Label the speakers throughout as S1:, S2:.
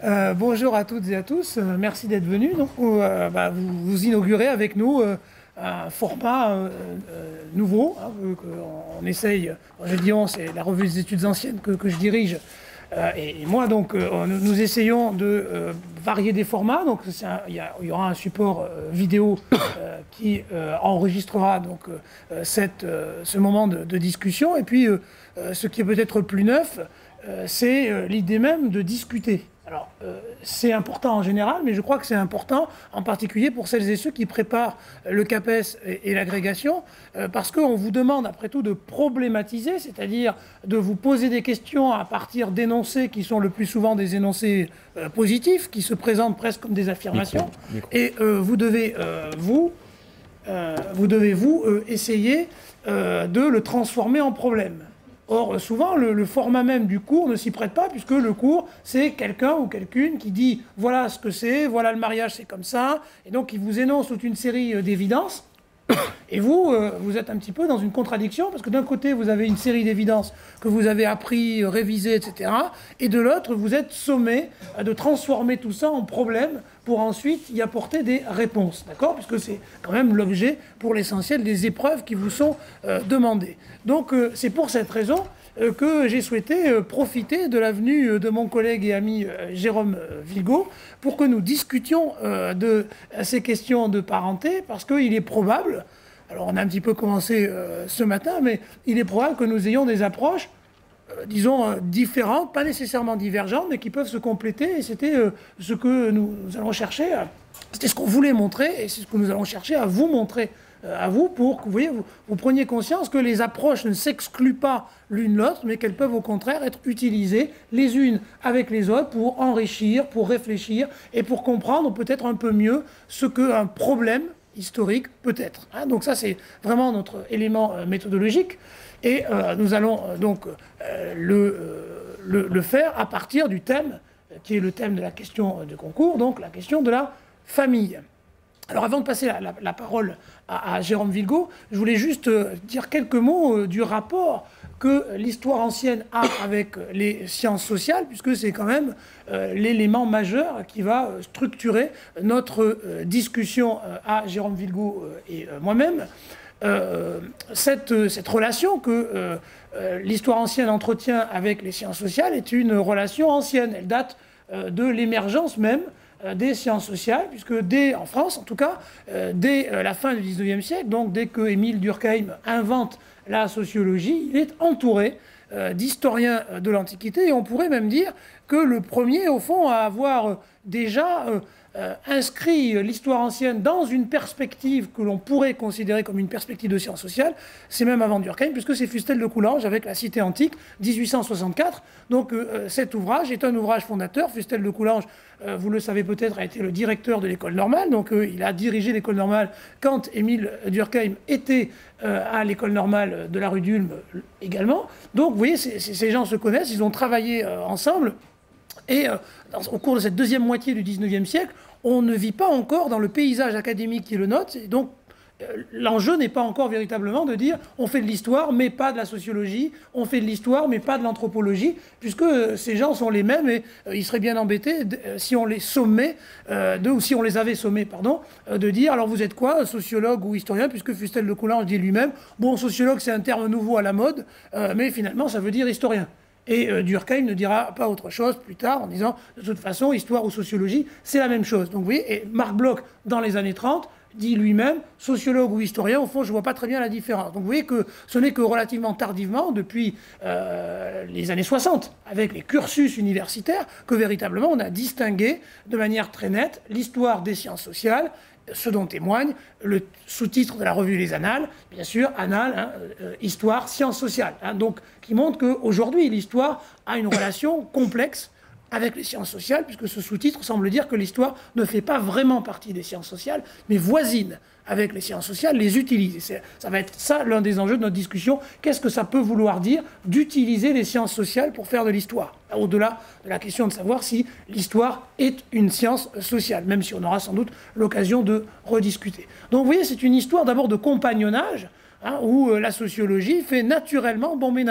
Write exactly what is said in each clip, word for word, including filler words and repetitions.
S1: Euh, bonjour à toutes et à tous, euh, merci d'être venus. Donc, euh, bah, vous, vous inaugurez avec nous euh, un format euh, euh, nouveau, hein, qu'on essaye, je dis on, c'est la revue des études anciennes que, que je dirige. Euh, et, et moi, donc, euh, nous, nous essayons de euh, varier des formats. Donc, il y, y aura un support euh, vidéo euh, qui euh, enregistrera donc, euh, cette, euh, ce moment de, de discussion. Et puis, euh, euh, ce qui est peut-être plus neuf, euh, c'est euh, l'idée même de discuter. Alors, euh, c'est important en général, mais je crois que c'est important en particulier pour celles et ceux qui préparent le CAPES et, et l'agrégation, euh, parce qu'on vous demande après tout de problématiser, c'est-à-dire de vous poser des questions à partir d'énoncés qui sont le plus souvent des énoncés euh, positifs, qui se présentent presque comme des affirmations, micro, micro. Et euh, vous devez, euh, vous, euh, vous, devez, vous euh, essayer euh, de le transformer en problème. Or, souvent, le, le format même du cours ne s'y prête pas, puisque le cours, c'est quelqu'un ou quelqu'une qui dit « voilà ce que c'est, voilà le mariage, c'est comme ça », et donc il vous énonce toute une série d'évidences, et vous, euh, vous êtes un petit peu dans une contradiction, parce que d'un côté, vous avez une série d'évidences que vous avez appris, révisées, et cetera, et de l'autre, vous êtes sommé de transformer tout ça en problème pour ensuite y apporter des réponses, d'accord? Puisque c'est quand même l'objet, pour l'essentiel, des épreuves qui vous sont euh, demandées. Donc, euh, c'est pour cette raison euh, que j'ai souhaité euh, profiter de la venue de mon collègue et ami euh, Jérôme euh, Vilgaud pour que nous discutions euh, de ces questions de parenté, parce qu'il est probable, alors on a un petit peu commencé euh, ce matin, mais il est probable que nous ayons des approches Euh, disons, euh, différentes, pas nécessairement divergentes, mais qui peuvent se compléter. Et c'était euh, ce que nous, nous allons chercher, euh, c'était ce qu'on voulait montrer, et c'est ce que nous allons chercher à vous montrer, euh, à vous, pour que vous, voyez, vous, vous preniez conscience que les approches ne s'excluent pas l'une l'autre, mais qu'elles peuvent au contraire être utilisées les unes avec les autres pour enrichir, pour réfléchir, et pour comprendre peut-être un peu mieux ce qu'un problème historique peut être. Hein, donc ça, c'est vraiment notre élément euh, méthodologique. Et euh, nous allons euh, donc euh, le, euh, le, le faire à partir du thème, euh, qui est le thème de la question de concours, donc la question de la famille. Alors avant de passer la, la, la parole à, à Jérôme Vilgaud, je voulais juste euh, dire quelques mots euh, du rapport que l'histoire ancienne a avec les sciences sociales, puisque c'est quand même euh, l'élément majeur qui va structurer notre euh, discussion euh, à Jérôme Vilgaud euh, et euh, moi-même. Euh, cette, cette relation que euh, euh, l'histoire ancienne entretient avec les sciences sociales est une relation ancienne. Elle date euh, de l'émergence même euh, des sciences sociales, puisque dès, en France en tout cas, euh, dès euh, la fin du dix-neuvième siècle, donc dès que Émile Durkheim invente la sociologie, il est entouré euh, d'historiens de l'Antiquité, et on pourrait même dire que le premier, au fond, à avoir euh, déjà euh, Euh, inscrit l'histoire ancienne dans une perspective que l'on pourrait considérer comme une perspective de sciences sociales, c'est même avant Durkheim, puisque c'est Fustel de Coulanges avec La Cité antique, dix-huit cent soixante-quatre. Donc euh, cet ouvrage est un ouvrage fondateur. Fustel de Coulanges, euh, vous le savez peut-être, a été le directeur de l'école normale, donc euh, il a dirigé l'école normale quand Émile Durkheim était euh, à l'école normale de la rue d'Ulm euh, également. Donc vous voyez, ces gens se connaissent, ils ont travaillé euh, ensemble. Et euh, dans, au cours de cette deuxième moitié du dix-neuvième siècle, on ne vit pas encore dans le paysage académique qui est le nôtre. Et donc, euh, l'enjeu n'est pas encore véritablement de dire on fait de l'histoire, mais pas de la sociologie, on fait de l'histoire, mais pas de l'anthropologie, puisque euh, ces gens sont les mêmes et euh, ils seraient bien embêtés de, euh, si on les sommait, euh, de, ou si on les avait sommés, pardon, euh, de dire alors vous êtes quoi, sociologue ou historien, puisque Fustel de Coulanges dit lui-même bon, sociologue c'est un terme nouveau à la mode, euh, mais finalement ça veut dire historien. Et euh, Durkheim ne dira pas autre chose plus tard en disant de toute façon, histoire ou sociologie, c'est la même chose. Donc vous voyez, et Marc Bloch, dans les années trente, dit lui-même, sociologue ou historien, au fond, je ne vois pas très bien la différence. Donc vous voyez que ce n'est que relativement tardivement, depuis euh, les années soixante, avec les cursus universitaires, que véritablement on a distingué de manière très nette l'histoire des sciences sociales, ce dont témoigne le sous-titre de la revue Les Annales, bien sûr, Annales, hein, euh, Histoire, Sciences sociales, hein, donc qui montre qu'aujourd'hui, l'histoire a une relation complexe avec les sciences sociales, puisque ce sous-titre semble dire que l'histoire ne fait pas vraiment partie des sciences sociales, mais voisine avec les sciences sociales, les utilise. Et ça va être ça l'un des enjeux de notre discussion. Qu'est-ce que ça peut vouloir dire d'utiliser les sciences sociales pour faire de l'histoire? Au-delà de la question de savoir si l'histoire est une science sociale, même si on aura sans doute l'occasion de rediscuter. Donc vous voyez, c'est une histoire d'abord de compagnonnage, hein, où euh, la sociologie fait naturellement bon ménage.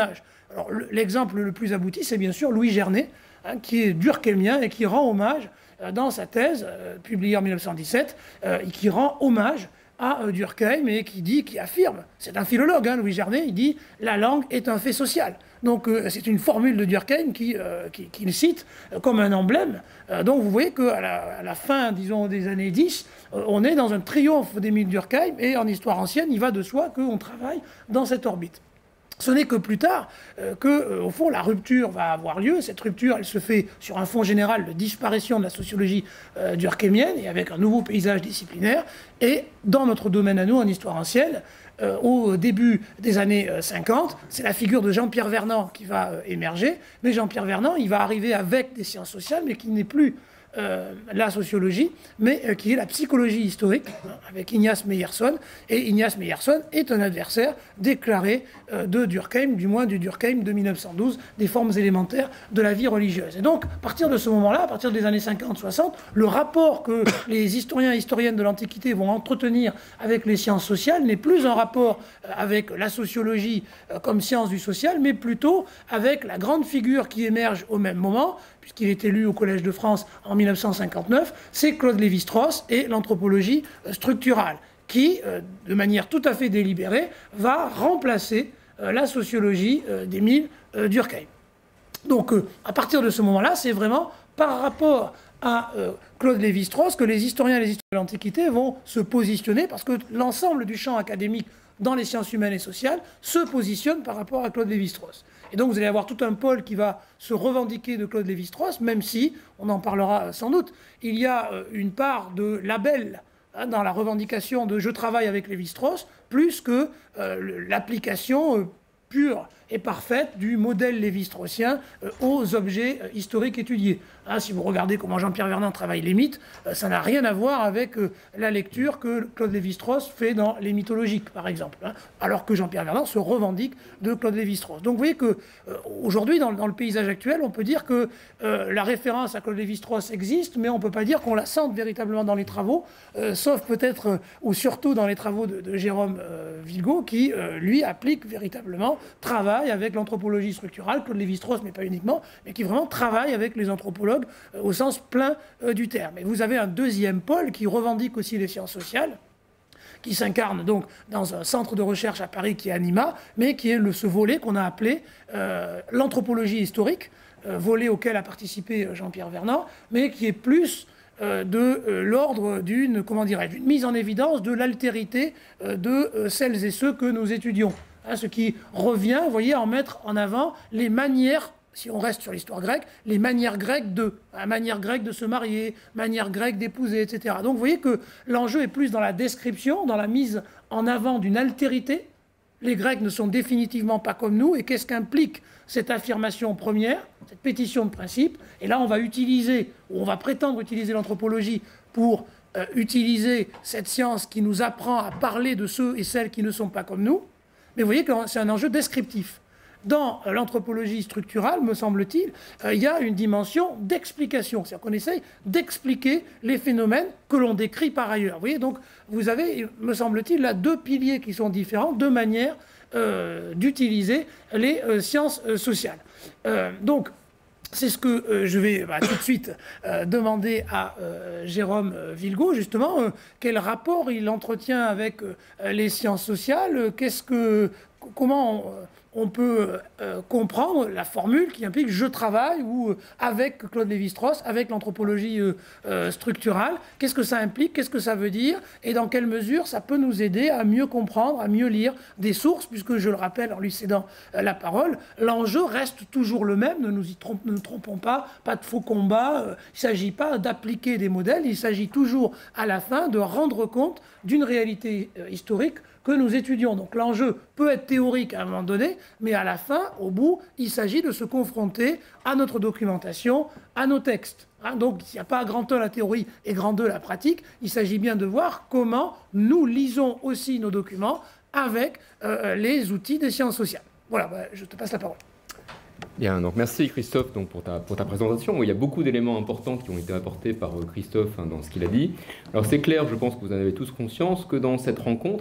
S1: Alors, l'exemple le plus abouti, c'est bien sûr Louis Gernet, hein, qui est durkheimien et qui rend hommage, euh, dans sa thèse, euh, publiée en mille neuf cent dix-sept, euh, et qui rend hommage à euh, Durkheim et qui dit, qui affirme, c'est un philologue, hein, Louis Gernet, il dit « la langue est un fait social ». Donc euh, c'est une formule de Durkheim qui, euh, qui, qui le cite euh, comme un emblème. Euh, donc vous voyez qu'à la, à la fin, disons, des années dix, euh, on est dans un triomphe d'Émile Durkheim, et en histoire ancienne, il va de soi qu'on travaille dans cette orbite. Ce n'est que plus tard euh, que, euh, au fond, la rupture va avoir lieu. Cette rupture, elle se fait sur un fond général de disparition de la sociologie euh, durkheimienne et avec un nouveau paysage disciplinaire. Et dans notre domaine à nous, en histoire ancienne, euh, au début des années euh, cinquante, c'est la figure de Jean-Pierre Vernant qui va euh, émerger. Mais Jean-Pierre Vernant, il va arriver avec des sciences sociales, mais qui n'est plus Euh, la sociologie, mais euh, qui est la psychologie historique, hein, avec Ignace Meyerson. Et Ignace Meyerson est un adversaire déclaré euh, de Durkheim, du moins du Durkheim de mille neuf cent douze, des formes élémentaires de la vie religieuse. Et donc, à partir de ce moment-là, à partir des années cinquante soixante, le rapport que les historiens et historiennes de l'Antiquité vont entretenir avec les sciences sociales n'est plus un rapport euh, avec la sociologie euh, comme science du social, mais plutôt avec la grande figure qui émerge au même moment, puisqu'il est élu au Collège de France en mille neuf cent cinquante-neuf, c'est Claude Lévi-Strauss et l'anthropologie structurale, qui, euh, de manière tout à fait délibérée, va remplacer euh, la sociologie euh, d'Émile euh, Durkheim. Donc, euh, à partir de ce moment-là, c'est vraiment par rapport à euh, Claude Lévi-Strauss que les historiens et les historiens de l'Antiquité vont se positionner, parce que l'ensemble du champ académique dans les sciences humaines et sociales se positionne par rapport à Claude Lévi-Strauss. Et donc vous allez avoir tout un pôle qui va se revendiquer de Claude Lévi-Strauss, même si, on en parlera sans doute, il y a une part de label hein, dans la revendication de « je travaille avec Lévi-Strauss », plus que euh, l'application euh, pure et parfaite du modèle lévi-straussien euh, aux objets euh, historiques étudiés. Hein, si vous regardez comment Jean-Pierre Vernant travaille les mythes, euh, ça n'a rien à voir avec euh, la lecture que Claude Lévi-Strauss fait dans les mythologiques, par exemple, hein, alors que Jean-Pierre Vernant se revendique de Claude Lévi-Strauss. Donc vous voyez qu'aujourd'hui, euh, dans, dans le paysage actuel, on peut dire que euh, la référence à Claude Lévi-Strauss existe, mais on ne peut pas dire qu'on la sente véritablement dans les travaux, euh, sauf peut-être, euh, ou surtout dans les travaux de, de Jérôme euh, Vilgaud, qui, euh, lui, applique véritablement, travaille avec l'anthropologie structurale, Claude Lévi-Strauss, mais pas uniquement, mais qui vraiment travaille avec les anthropologues euh, au sens plein euh, du terme. Et vous avez un deuxième pôle qui revendique aussi les sciences sociales, qui s'incarne donc dans un centre de recherche à Paris qui est Anima, mais qui est le, ce volet qu'on a appelé euh, l'anthropologie historique, euh, volet auquel a participé Jean-Pierre Vernant, mais qui est plus euh, de euh, l'ordre d'une, comment dirais-je, d'une mise en évidence de l'altérité euh, de euh, celles et ceux que nous étudions. Hein, ce qui revient, vous voyez, à en mettre en avant les manières, si on reste sur l'histoire grecque, les manières grecques de, la manière grecque de se marier, manière grecque d'épouser, et cetera. Donc vous voyez que l'enjeu est plus dans la description, dans la mise en avant d'une altérité. Les Grecs ne sont définitivement pas comme nous, et qu'est-ce qu'implique cette affirmation première, cette pétition de principe? Et là, on va utiliser, ou on va prétendre utiliser l'anthropologie pour euh, utiliser cette science qui nous apprend à parler de ceux et celles qui ne sont pas comme nous. Mais vous voyez que c'est un enjeu descriptif. Dans l'anthropologie structurale, me semble-t-il, euh, il y a une dimension d'explication. C'est-à-dire qu'on essaye d'expliquer les phénomènes que l'on décrit par ailleurs. Vous voyez, donc vous avez, me semble-t-il, là deux piliers qui sont différents, deux manières euh, d'utiliser les euh, sciences euh, sociales. Euh, donc, c'est ce que euh, je vais bah, tout de suite euh, demander à euh, Jérôme euh, Vilgaud, justement, euh, quel rapport il entretient avec euh, les sciences sociales, euh, qu'est-ce que, comment on, on peut euh, comprendre la formule qui implique « je travaille » ou euh, avec Claude Lévi-Strauss, avec l'anthropologie euh, euh, structurale. Qu'est-ce que ça implique? Qu'est-ce que ça veut dire? Et dans quelle mesure ça peut nous aider à mieux comprendre, à mieux lire des sources, puisque, je le rappelle en lui cédant euh, la parole, l'enjeu reste toujours le même, ne nous y trompe, ne nous trompons pas, pas de faux combat, euh, il ne s'agit pas d'appliquer des modèles, il s'agit toujours à la fin de rendre compte d'une réalité euh, historique que nous étudions. Donc l'enjeu peut être théorique à un moment donné, mais à la fin, au bout, il s'agit de se confronter à notre documentation, à nos textes. Hein, donc il n'y a pas grand un la théorie et grand deux la pratique, il s'agit bien de voir comment nous lisons aussi nos documents avec euh, les outils des sciences sociales. Voilà, bah, je te passe la parole.
S2: Bien, donc merci Christophe donc, pour, ta, pour ta présentation. Il y a beaucoup d'éléments importants qui ont été apportés par Christophe hein, dans ce qu'il a dit. Alors c'est clair, je pense que vous en avez tous conscience, que dans cette rencontre,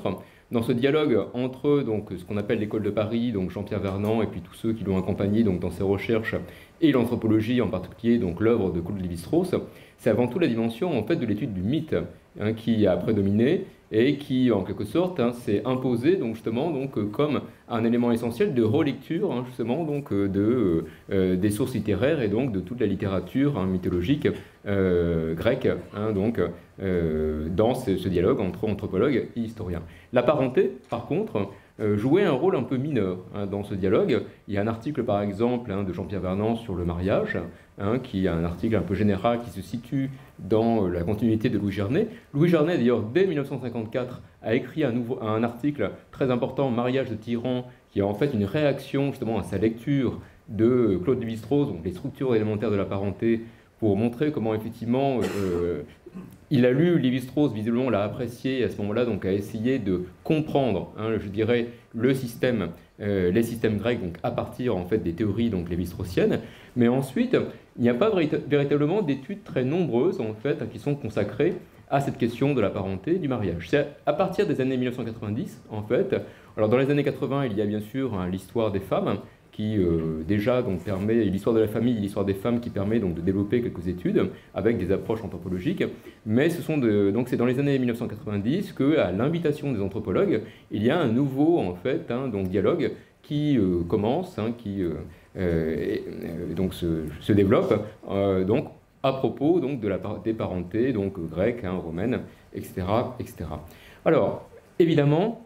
S2: dans ce dialogue entre donc, ce qu'on appelle l'école de Paris, donc Jean-Pierre Vernant, et puis tous ceux qui l'ont accompagné donc, dans ses recherches, et l'anthropologie, en particulier donc l'œuvre de Claude Lévi-Strauss, c'est avant tout la dimension en fait, de l'étude du mythe hein, qui a prédominé et qui, en quelque sorte, hein, s'est imposé donc, justement donc, euh, comme un élément essentiel de relecture hein, justement, donc, euh, de, euh, des sources littéraires et donc de toute la littérature hein, mythologique euh, grecque hein, donc, euh, dans ce, ce dialogue entre anthropologues et historiens. La parenté, par contre, euh, jouait un rôle un peu mineur hein, dans ce dialogue. Il y a un article, par exemple, hein, de Jean-Pierre Vernant sur le mariage, hein, qui est un article un peu général qui se situe dans la continuité de Louis Gernet. Louis Gernet, d'ailleurs, dès mille neuf cent cinquante-quatre, a écrit un, nouveau, un article très important, Mariage de tyran, qui est en fait une réaction justement à sa lecture de Claude Lévi-Strauss, donc les structures élémentaires de la parenté, pour montrer comment effectivement euh, il a lu Lévi-Strauss, visiblement l'a apprécié, et à ce moment-là donc a essayé de comprendre, hein, je dirais, le système, euh, les systèmes grecs, donc à partir en fait des théories donc lévi-straussiennes. Mais ensuite, il n'y a pas véritablement d'études très nombreuses en fait qui sont consacrées à cette question de la parenté, du mariage. C'est à partir des années mille neuf cent quatre-vingt-dix en fait. Alors dans les années quatre-vingts, il y a bien sûr hein, l'histoire des femmes, qui euh, déjà donc, permet, l'histoire de la famille, l'histoire des femmes qui permet donc, de développer quelques études avec des approches anthropologiques. Mais ce sont de, donc c'est dans les années mille neuf cent quatre-vingt-dix qu'à l'invitation des anthropologues, il y a un nouveau en fait, hein, donc, dialogue qui euh, commence, hein, qui euh, euh, donc, se, se développe euh, donc, à propos donc, de la, des parentés donc, grecques, hein, romaines, et cetera, et cetera. Alors, évidemment,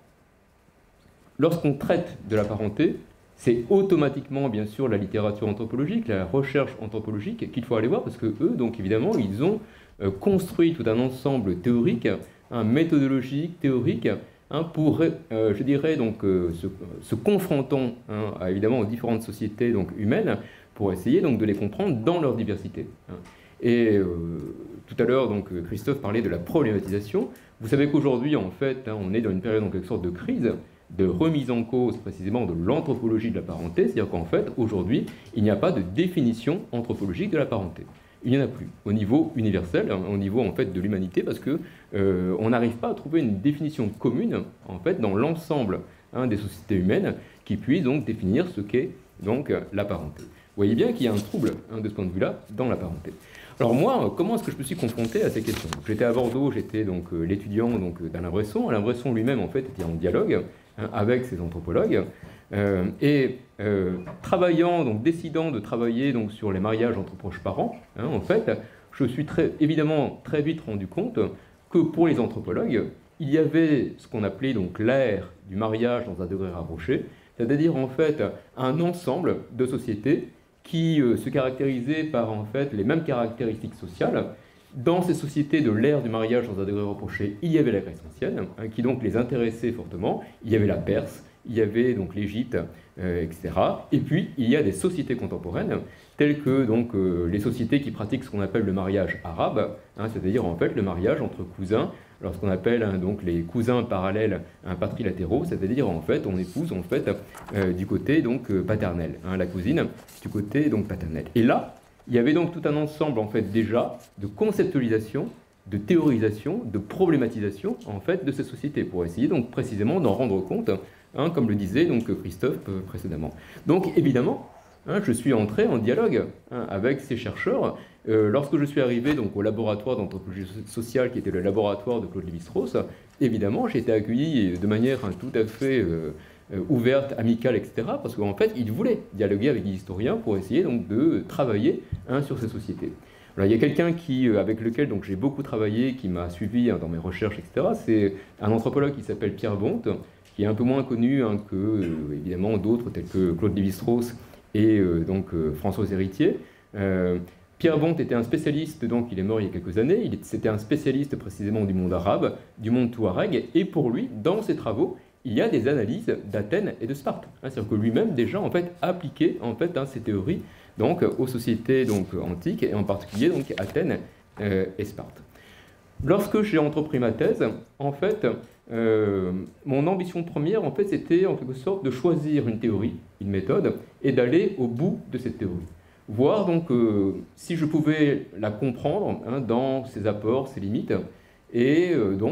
S2: lorsqu'on traite de la parenté, c'est automatiquement, bien sûr, la littérature anthropologique, la recherche anthropologique qu'il faut aller voir, parce que eux, donc, évidemment, ils ont euh, construit tout un ensemble théorique, hein, méthodologique, théorique, hein, pour, euh, je dirais, donc, euh, se, se confrontant, hein, à, évidemment, aux différentes sociétés donc, humaines, pour essayer donc, de les comprendre dans leur diversité. Hein. Et euh, tout à l'heure, donc, Christophe parlait de la problématisation. Vous savez qu'aujourd'hui, en fait, hein, on est dans une période, en quelque sorte, de crise, de remise en cause précisément de l'anthropologie de la parenté, c'est-à-dire qu'en fait, aujourd'hui, il n'y a pas de définition anthropologique de la parenté. Il n'y en a plus, au niveau universel, au niveau en fait de l'humanité, parce que euh, on n'arrive pas à trouver une définition commune, en fait, dans l'ensemble hein, des sociétés humaines, qui puisse donc définir ce qu'est donc la parenté. Vous voyez bien qu'il y a un trouble hein, de ce point de vue-là dans la parenté. Alors moi, comment est-ce que je me suis confronté à ces questions? J'étais à Bordeaux, j'étais donc euh, l'étudiant donc d'Alain Bresson. Alain Bresson lui-même en fait était en dialogue hein, avec ces anthropologues euh, et euh, travaillant donc décidant de travailler donc sur les mariages entre proches parents. Hein, en fait, je suis très évidemment très vite rendu compte que pour les anthropologues, il y avait ce qu'on appelait donc l'ère du mariage dans un degré rapproché, c'est-à-dire en fait un ensemble de sociétés qui euh, se caractérisaient par en fait les mêmes caractéristiques sociales. Dans ces sociétés de l'ère du mariage dans un degré rapproché, il y avait la Grèce ancienne, hein, qui donc les intéressait fortement, il y avait la Perse, il y avait donc l'Égypte, euh, et cetera. Et puis, il y a des sociétés contemporaines, telles que donc, euh, les sociétés qui pratiquent ce qu'on appelle le mariage arabe, hein, c'est-à-dire en fait le mariage entre cousins, alors ce qu'on appelle hein, donc les cousins parallèles hein, patrilatéraux, c'est-à-dire en fait on épouse en fait euh, du côté donc euh, paternel, hein, la cousine du côté donc paternel. Et là, il y avait donc tout un ensemble en fait déjà de conceptualisation, de théorisation, de problématisation en fait de ces sociétés pour essayer donc précisément d'en rendre compte, hein, comme le disait donc Christophe euh, précédemment. Donc évidemment, hein, je suis entré en dialogue hein, avec ces chercheurs. Euh, lorsque je suis arrivé donc, au laboratoire d'anthropologie sociale, qui était le laboratoire de Claude Lévi-Strauss, évidemment, j'ai été accueilli de manière hein, tout à fait euh, ouverte, amicale, et cetera, parce qu'en fait, ils voulaient dialoguer avec des historiens pour essayer donc, de travailler hein, sur ces sociétés. Alors, il y a quelqu'un qui, avec lequel donc, j'ai beaucoup travaillé, qui m'a suivi hein, dans mes recherches, et cetera, c'est un anthropologue qui s'appelle Pierre Bonte, qui est un peu moins connu hein, que, euh, évidemment, d'autres tels que Claude Lévi-Strauss et euh, donc, euh, Françoise Héritier. Euh, Pierre Bonte était un spécialiste, donc il est mort il y a quelques années, c'était un spécialiste précisément du monde arabe, du monde touareg, et pour lui, dans ses travaux, il y a des analyses d'Athènes et de Sparte. Hein, c'est-à-dire que lui-même, déjà, en fait, appliquait en fait, hein, ces théories donc, aux sociétés donc, antiques, et en particulier donc, Athènes euh, et Sparte. Lorsque j'ai entrepris ma thèse, en fait, euh, mon ambition première, en fait, c'était en quelque sorte de choisir une théorie, une méthode, et d'aller au bout de cette théorie. Voir donc euh, si je pouvais la comprendre hein, dans ses apports, ses limites, et euh, donc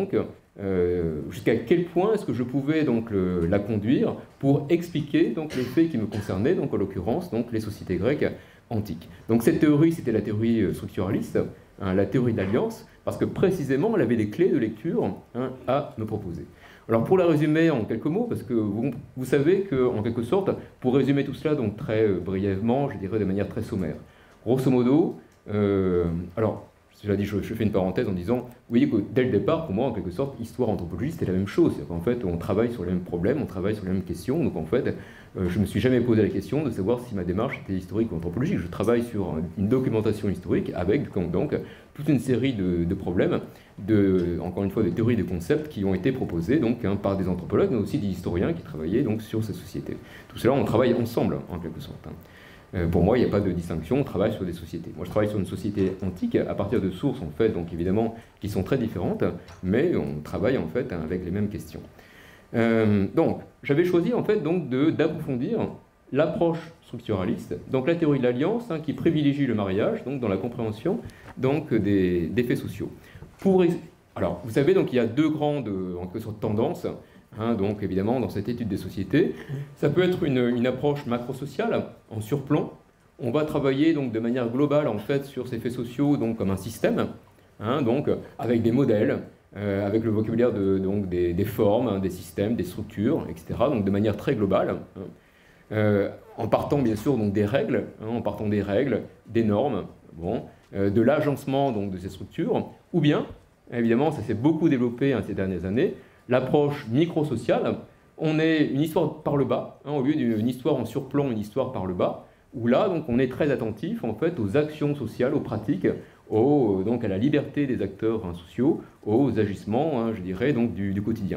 S2: euh, jusqu'à quel point est-ce que je pouvais donc le, la conduire pour expliquer donc les faits qui me concernaient, donc en l'occurrence donc les sociétés grecques antiques. Donc cette théorie, c'était la théorie structuraliste, hein, la théorie d'alliance, parce que précisément elle avait des clés de lecture hein, à me proposer. Alors pour la résumer en quelques mots, parce que vous, vous savez qu'en quelque sorte, pour résumer tout cela donc très euh, brièvement, je dirais de manière très sommaire, grosso modo, euh, alors cela dit, je, je fais une parenthèse en disant, vous voyez que dès le départ, pour moi, en quelque sorte, histoire, anthropologie, c'était la même chose. En fait, on travaille sur les mêmes problèmes, on travaille sur les mêmes questions. Donc en fait, euh, je ne me suis jamais posé la question de savoir si ma démarche était historique ou anthropologique. Je travaille sur une documentation historique avec donc toute une série de, de problèmes, de, encore une fois, de théories, de concepts qui ont été proposés donc, hein, par des anthropologues, mais aussi des historiens qui travaillaient donc, sur ces sociétés. Tout cela, on travaille ensemble, en quelque sorte. Hein. Euh, pour moi, il n'y a pas de distinction, on travaille sur des sociétés. Moi, je travaille sur une société antique à partir de sources, en fait, donc évidemment, qui sont très différentes, mais on travaille, en fait, avec les mêmes questions. Euh, donc, j'avais choisi, en fait, donc, d'approfondir l'approche structuraliste, donc la théorie de l'alliance, hein, qui privilégie le mariage, donc, dans la compréhension donc, des, des faits sociaux. Pour, alors, vous savez, donc, il y a deux grandes, en quelque sorte, tendances. Hein, donc évidemment, dans cette étude des sociétés, ça peut être une, une approche macro-sociale en surplomb. On va travailler donc de manière globale en fait sur ces faits sociaux donc comme un système, hein, donc avec des modèles, euh, avec le vocabulaire de, donc des, des formes, hein, des systèmes, des structures, et cetera. Donc de manière très globale, hein, euh, en partant bien sûr donc des règles, hein, en partant des règles, des normes, bon, euh, de l'agencement donc de ces structures, ou bien évidemment ça s'est beaucoup développé hein, ces dernières années. L'approche micro-sociale, on est une histoire par le bas, hein, au lieu d'une histoire en surplomb, une histoire par le bas, où là, donc, on est très attentif en fait, aux actions sociales, aux pratiques, aux, donc, à la liberté des acteurs hein, sociaux, aux agissements, hein, je dirais, donc, du, du quotidien.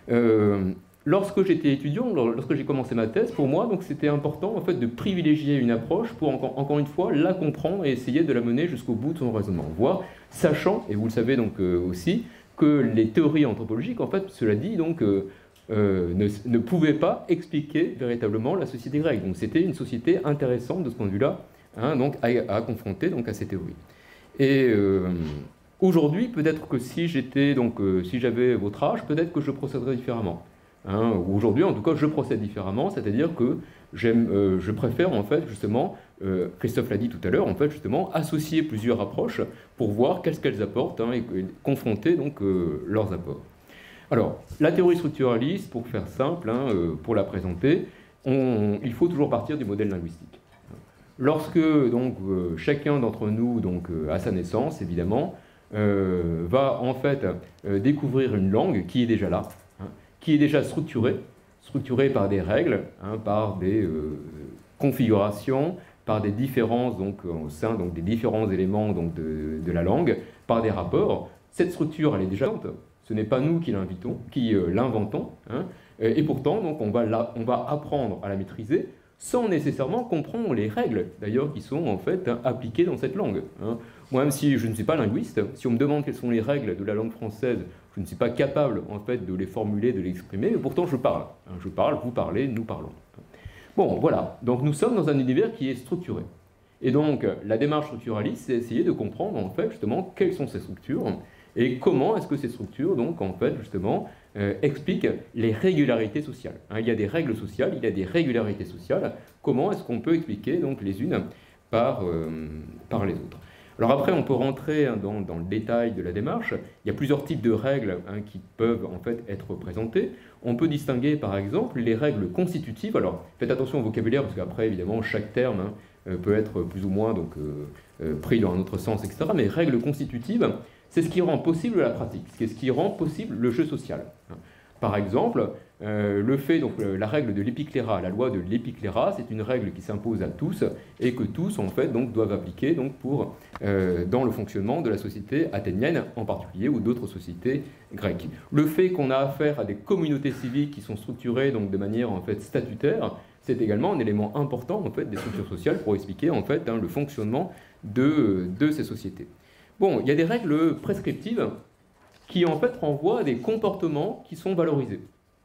S2: Euh, lorsque j'étais étudiant, lorsque j'ai commencé ma thèse, pour moi, c'était important en fait, de privilégier une approche pour, encore, encore une fois, la comprendre et essayer de la mener jusqu'au bout de son raisonnement, voire sachant, et vous le savez donc euh, aussi, que les théories anthropologiques, en fait, cela dit, donc, euh, euh, ne, ne pouvaient pas expliquer véritablement la société grecque. Donc c'était une société intéressante de ce point de vue-là, hein, donc, à, à confronter donc, à ces théories. Et euh, aujourd'hui, peut-être que si j'étais, donc, euh, si j'avais votre âge, peut-être que je procéderais différemment. Hein. Aujourd'hui, en tout cas, je procède différemment, c'est-à-dire que j'aime, euh, je préfère, en fait, justement, euh, Christophe l'a dit tout à l'heure, en fait, justement, associer plusieurs approches pour voir qu'est-ce qu'elles apportent hein, et, et confronter donc euh, leurs apports. Alors, la théorie structuraliste, pour faire simple, hein, euh, pour la présenter, on, il faut toujours partir du modèle linguistique. Lorsque donc euh, chacun d'entre nous, donc euh, à sa naissance, évidemment, euh, va en fait euh, découvrir une langue qui est déjà là, hein, qui est déjà structurée, structurée par des règles, hein, par des euh, configurations, par des différences donc, au sein donc, des différents éléments donc, de, de la langue, par des rapports. Cette structure, elle est déjà présente. Ce n'est pas nous qui l'invitons, qui euh, l'inventons. Hein, et pourtant, donc, on, va la, on va apprendre à la maîtriser sans nécessairement comprendre les règles, d'ailleurs, qui sont en fait hein, appliquées dans cette langue. Hein. Moi, même si je ne suis pas linguiste, si on me demande quelles sont les règles de la langue française, je ne suis pas capable en fait de les formuler, de les exprimer, mais pourtant je parle. Hein. Je parle, vous parlez, nous parlons. Bon, voilà. Donc nous sommes dans un univers qui est structuré. Et donc la démarche structuraliste, c'est essayer de comprendre en fait justement quelles sont ces structures et comment est-ce que ces structures, donc en fait justement, euh, expliquent les régularités sociales. Hein, il y a des règles sociales, il y a des régularités sociales. Comment est-ce qu'on peut expliquer donc les unes par, euh, par les autres? Alors après, on peut rentrer hein, dans, dans le détail de la démarche. Il y a plusieurs types de règles hein, qui peuvent en fait être présentées. On peut distinguer par exemple les règles constitutives. Alors faites attention au vocabulaire parce qu'après évidemment chaque terme hein, peut être plus ou moins donc, euh, pris dans un autre sens, et cetera. Mais règles constitutives, c'est ce qui rend possible la pratique, c'est ce qui rend possible le jeu social. Par exemple, euh, le fait, donc la règle de l'épicléra, la loi de l'épicléra, c'est une règle qui s'impose à tous et que tous en fait donc doivent appliquer donc pour euh, dans le fonctionnement de la société athénienne en particulier ou d'autres sociétés grecques. Le fait qu'on a affaire à des communautés civiques qui sont structurées donc de manière en fait statutaire, c'est également un élément important en fait des structures sociales pour expliquer en fait hein, le fonctionnement de, de ces sociétés. Bon, il y a des règles prescriptives qui en fait renvoient à des comportements qui sont valorisés.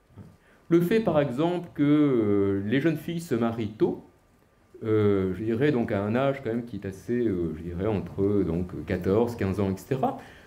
S2: Le fait par exemple que euh, les jeunes filles se marient tôt, euh, je dirais donc à un âge quand même qui est assez, euh, je dirais entre donc quatorze, quinze ans, et cetera,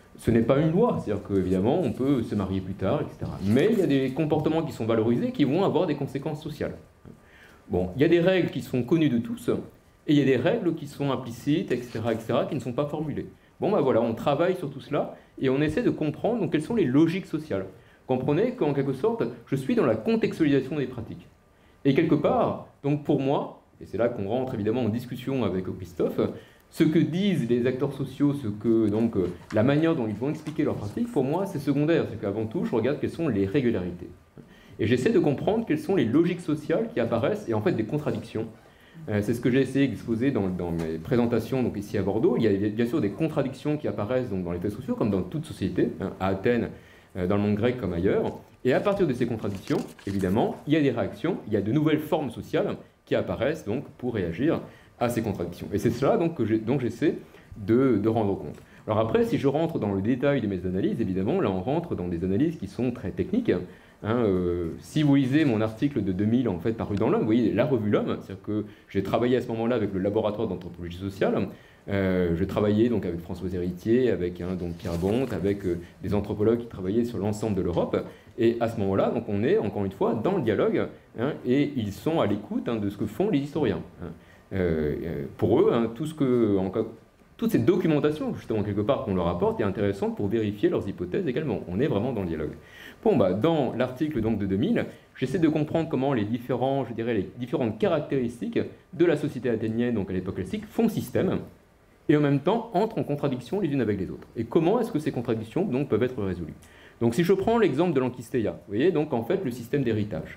S2: Ce n'est pas une loi, c'est-à-dire qu'évidemment, on peut se marier plus tard, et cetera. Mais il y a des comportements qui sont valorisés qui vont avoir des conséquences sociales. Bon, il y a des règles qui sont connues de tous, et il y a des règles qui sont implicites, et cetera, et cetera, qui ne sont pas formulées. Bon, ben voilà, on travaille sur tout cela, et on essaie de comprendre donc, quelles sont les logiques sociales. Comprenez qu'en quelque sorte, je suis dans la contextualisation des pratiques. Et quelque part, donc pour moi, et c'est là qu'on rentre évidemment en discussion avec Christophe, ce que disent les acteurs sociaux, ce que, donc, la manière dont ils vont expliquer leurs pratiques, pour moi, c'est secondaire. C'est qu'avant tout, je regarde quelles sont les régularités. Et j'essaie de comprendre quelles sont les logiques sociales qui apparaissent, et en fait des contradictions. Euh, c'est ce que j'ai essayé d'exposer dans, dans mes présentations donc ici à Bordeaux. Il y a bien sûr des contradictions qui apparaissent donc, dans les faits sociaux, comme dans toute société, hein, à Athènes, euh, dans le monde grec comme ailleurs. Et à partir de ces contradictions, évidemment, il y a des réactions, il y a de nouvelles formes sociales qui apparaissent donc, pour réagir à ces contradictions. Et c'est cela donc, que dont j'essaie de, de rendre compte. Alors après, si je rentre dans le détail de mes analyses, évidemment, là on rentre dans des analyses qui sont très techniques. Hein, euh, si vous lisez mon article de deux mille, en fait, paru dans l'Homme, vous voyez la revue L'Homme, c'est-à-dire que j'ai travaillé à ce moment-là avec le laboratoire d'anthropologie sociale. Euh, je travaillais donc avec François Héritier, avec hein, donc Pierre Bonte, avec euh, des anthropologues qui travaillaient sur l'ensemble de l'Europe. Et à ce moment-là, donc on est encore une fois dans le dialogue, hein, et ils sont à l'écoute hein, de ce que font les historiens. Hein. Euh, pour eux, hein, tout ce que, en, toute cette documentation, justement, quelque part, qu'on leur apporte, est intéressante pour vérifier leurs hypothèses également. On est vraiment dans le dialogue. Bon, bah, dans l'article donc, de deux mille, j'essaie de comprendre comment les, différents, je dirais, les différentes caractéristiques de la société athénienne, donc à l'époque classique, font système, et en même temps entrent en contradiction les unes avec les autres. Et comment est-ce que ces contradictions donc, peuvent être résolues? Donc si je prends l'exemple de l'Ankhistheia, vous voyez, donc en fait, le système d'héritage.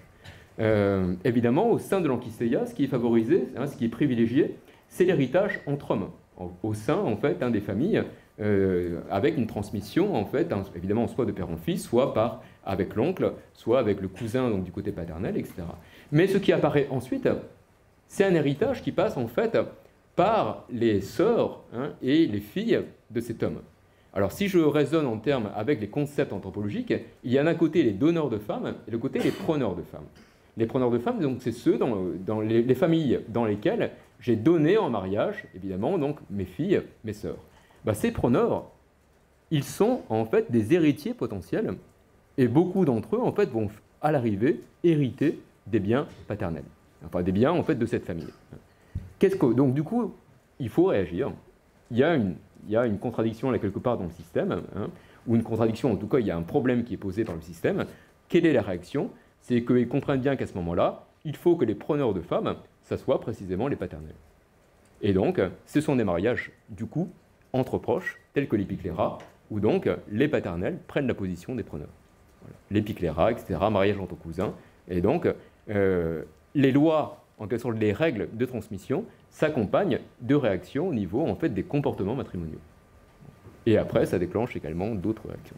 S2: Euh, évidemment, au sein de l'Ankhistheia, ce qui est favorisé, hein, ce qui est privilégié, c'est l'héritage entre hommes, au, au sein en fait hein, des familles, euh, avec une transmission en fait, hein, évidemment soit de père en fils, soit par avec l'oncle, soit avec le cousin donc du côté paternel, et cetera. Mais ce qui apparaît ensuite, c'est un héritage qui passe en fait par les sœurs hein, et les filles de cet homme. Alors si je raisonne en termes avec les concepts anthropologiques, il y a d'un côté les donneurs de femmes et de l'autre côté les preneurs de femmes. Les preneurs de femmes, donc, c'est ceux dans, dans les, les familles dans lesquelles j'ai donné en mariage, évidemment, donc, mes filles, mes sœurs. Ben, ces preneurs, ils sont en fait des héritiers potentiels, et beaucoup d'entre eux, en fait, vont à l'arrivée hériter des biens paternels, enfin des biens en fait de cette famille. Qu'est-ce que, donc, du coup, il faut réagir. Il y a une, il y a une contradiction là quelque part dans le système, hein, ou une contradiction, en tout cas, il y a un problème qui est posé par le système. Quelle est la réaction? C'est qu'ils comprennent bien qu'à ce moment-là, il faut que les preneurs de femmes, ça soit précisément les paternels. Et donc, ce sont des mariages, du coup, entre proches, tels que l'épicléra, où donc les paternels prennent la position des preneurs. Voilà. L'épicléra, et cetera, mariage entre cousins. Et donc, euh, les lois, en quelque sorte les règles de transmission, s'accompagnent de réactions au niveau, en fait, des comportements matrimoniaux. Et après, ça déclenche également d'autres réactions.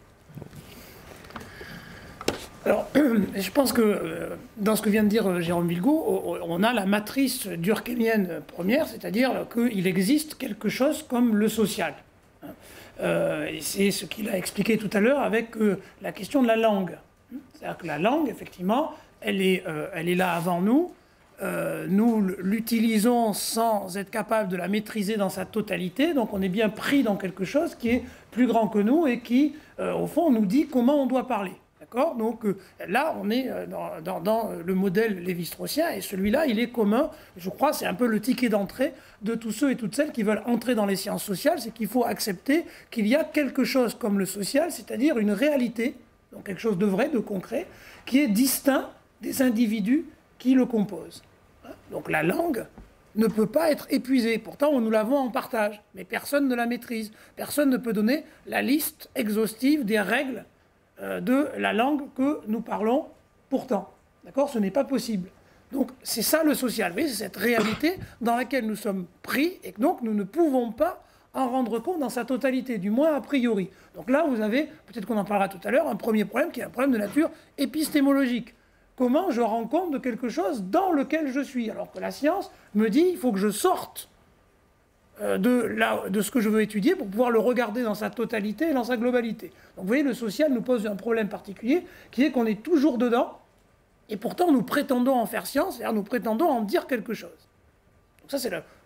S1: Alors, je pense que euh, dans ce que vient de dire euh, Jérôme Villegaud, on a la matrice durkheimienne première, c'est-à-dire qu'il existe quelque chose comme le social. Euh, et c'est ce qu'il a expliqué tout à l'heure avec euh, la question de la langue. C'est-à-dire que la langue, effectivement, elle est, euh, elle est là avant nous. Euh, nous l'utilisons sans être capable de la maîtriser dans sa totalité. Donc on est bien pris dans quelque chose qui est plus grand que nous et qui, euh, au fond, nous dit comment on doit parler. D'accord ? Donc euh, là, on est dans, dans, dans le modèle lévi-straussien, et celui-là, il est commun. Je crois c'est un peu le ticket d'entrée de tous ceux et toutes celles qui veulent entrer dans les sciences sociales, c'est qu'il faut accepter qu'il y a quelque chose comme le social, c'est-à-dire une réalité, donc quelque chose de vrai, de concret, qui est distinct des individus qui le composent. Donc la langue ne peut pas être épuisée. Pourtant, nous l'avons en partage, mais personne ne la maîtrise. Personne ne peut donner la liste exhaustive des règles de la langue que nous parlons pourtant. D'accord ? Ce n'est pas possible. Donc c'est ça le social. Vous voyez, c'est cette réalité dans laquelle nous sommes pris et que donc nous ne pouvons pas en rendre compte dans sa totalité, du moins a priori. Donc là, vous avez, peut-être qu'on en parlera tout à l'heure, un premier problème qui est un problème de nature épistémologique. Comment je rends compte de quelque chose dans lequel je suis? Alors que la science me dit il faut que je sorte De, la, de ce que je veux étudier pour pouvoir le regarder dans sa totalité et dans sa globalité. Donc vous voyez, le social nous pose un problème particulier qui est qu'on est toujours dedans et pourtant nous prétendons en faire science, c'est-à-dire nous prétendons en dire quelque chose. Donc ça c'est le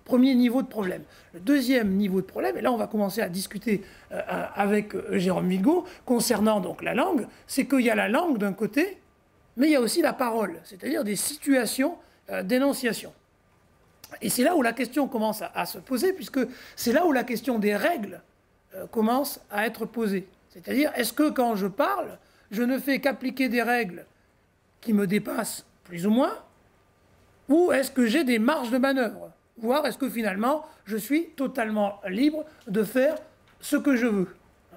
S1: Premier niveau de problème. Le deuxième niveau de problème, et là on va commencer à discuter euh, avec euh, Jérôme Vigo, concernant donc la langue, c'est qu'il y a la langue d'un côté, mais il y a aussi la parole, c'est-à-dire des situations euh, d'énonciation. Et c'est là où la question commence à, à se poser, puisque c'est là où la question des règles euh, commence à être posée. C'est-à-dire, est-ce que quand je parle, je ne fais qu'appliquer des règles qui me dépassent plus ou moins, ou est-ce que j'ai des marges de manœuvre? Voire est-ce que finalement, je suis totalement libre de faire ce que je veux?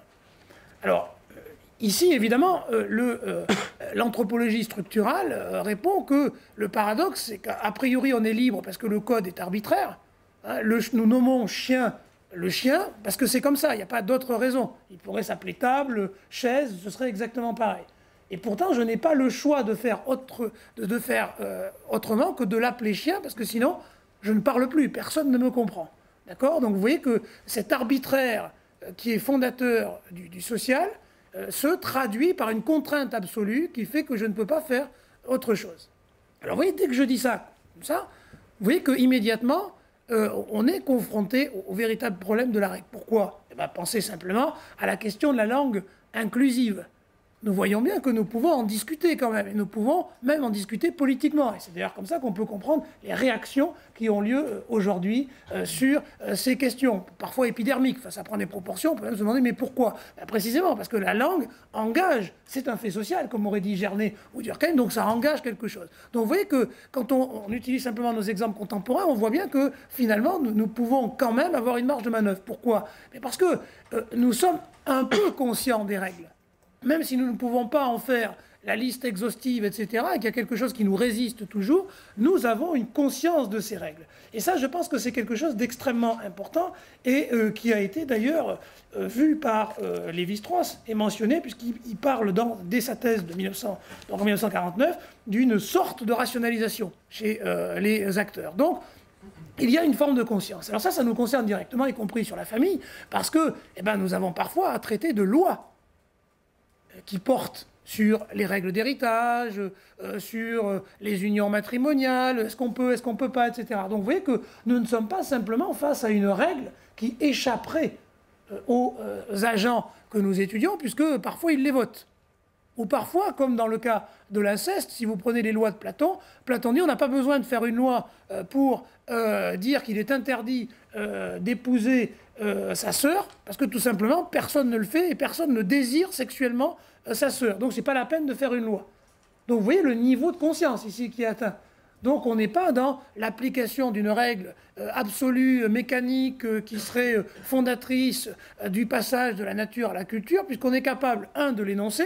S1: Alors, ici, évidemment, euh, l'anthropologie euh, structurale euh, répond que le paradoxe, c'est qu'a priori, on est libre parce que le code est arbitraire. Hein, le, nous nommons chien le chien parce que c'est comme ça, il n'y a pas d'autre raison. Il pourrait s'appeler table, chaise, ce serait exactement pareil. Et pourtant, je n'ai pas le choix de faire, autre, de, de faire euh, autrement que de l'appeler chien, parce que sinon, je ne parle plus, personne ne me comprend. D'accord? Donc vous voyez que cet arbitraire euh, qui est fondateur du, du social euh, se traduit par une contrainte absolue qui fait que je ne peux pas faire autre chose. Alors vous voyez, dès que je dis ça, comme ça, vous voyez qu'immédiatement, euh, on est confronté au, au véritable problème de la règle. Pourquoi? Eh bien, pensez simplement à la question de la langue inclusive. Nous voyons bien que nous pouvons en discuter quand même, et nous pouvons même en discuter politiquement. Et c'est d'ailleurs comme ça qu'on peut comprendre les réactions qui ont lieu euh, aujourd'hui euh, sur euh, ces questions, parfois épidermiques. Enfin, ça prend des proportions, on peut même se demander, mais pourquoi? Ben, précisément, parce que la langue engage, c'est un fait social, comme aurait dit Gernet ou Durkheim, donc ça engage quelque chose. Donc vous voyez que quand on, on utilise simplement nos exemples contemporains, on voit bien que finalement, nous, nous pouvons quand même avoir une marge de manœuvre. Pourquoi? Mais parce que euh, nous sommes un peu conscients des règles. Même si nous ne pouvons pas en faire la liste exhaustive, et cetera, et qu'il y a quelque chose qui nous résiste toujours, nous avons une conscience de ces règles. Et ça, je pense que c'est quelque chose d'extrêmement important et euh, qui a été d'ailleurs euh, vu par euh, Lévi-Strauss et mentionné, puisqu'il parle dans, dès sa thèse de mille neuf cents, donc en mille neuf cent quarante-neuf d'une sorte de rationalisation chez euh, les acteurs. Donc, il y a une forme de conscience. Alors ça, ça nous concerne directement, y compris sur la famille, parce que eh ben, nous avons parfois à traiter de lois qui portent sur les règles d'héritage, euh, sur euh, les unions matrimoniales, est-ce qu'on peut, est-ce qu'on peut pas, et cetera. Donc vous voyez que nous ne sommes pas simplement face à une règle qui échapperait euh, aux euh, agents que nous étudions, puisque parfois ils les votent. Ou parfois, comme dans le cas de l'inceste, si vous prenez les lois de Platon, Platon dit on n'a pas besoin de faire une loi euh, pour euh, dire qu'il est interdit euh, d'épouser euh, sa sœur, parce que tout simplement, personne ne le fait et personne ne désire sexuellement euh, sa sœur. Donc, ce n'est pas la peine de faire une loi. Donc, vous voyez le niveau de conscience ici qui est atteint. Donc, on n'est pas dans l'application d'une règle euh, absolue, mécanique, euh, qui serait euh, fondatrice euh, du passage de la nature à la culture, puisqu'on est capable, un, de l'énoncer,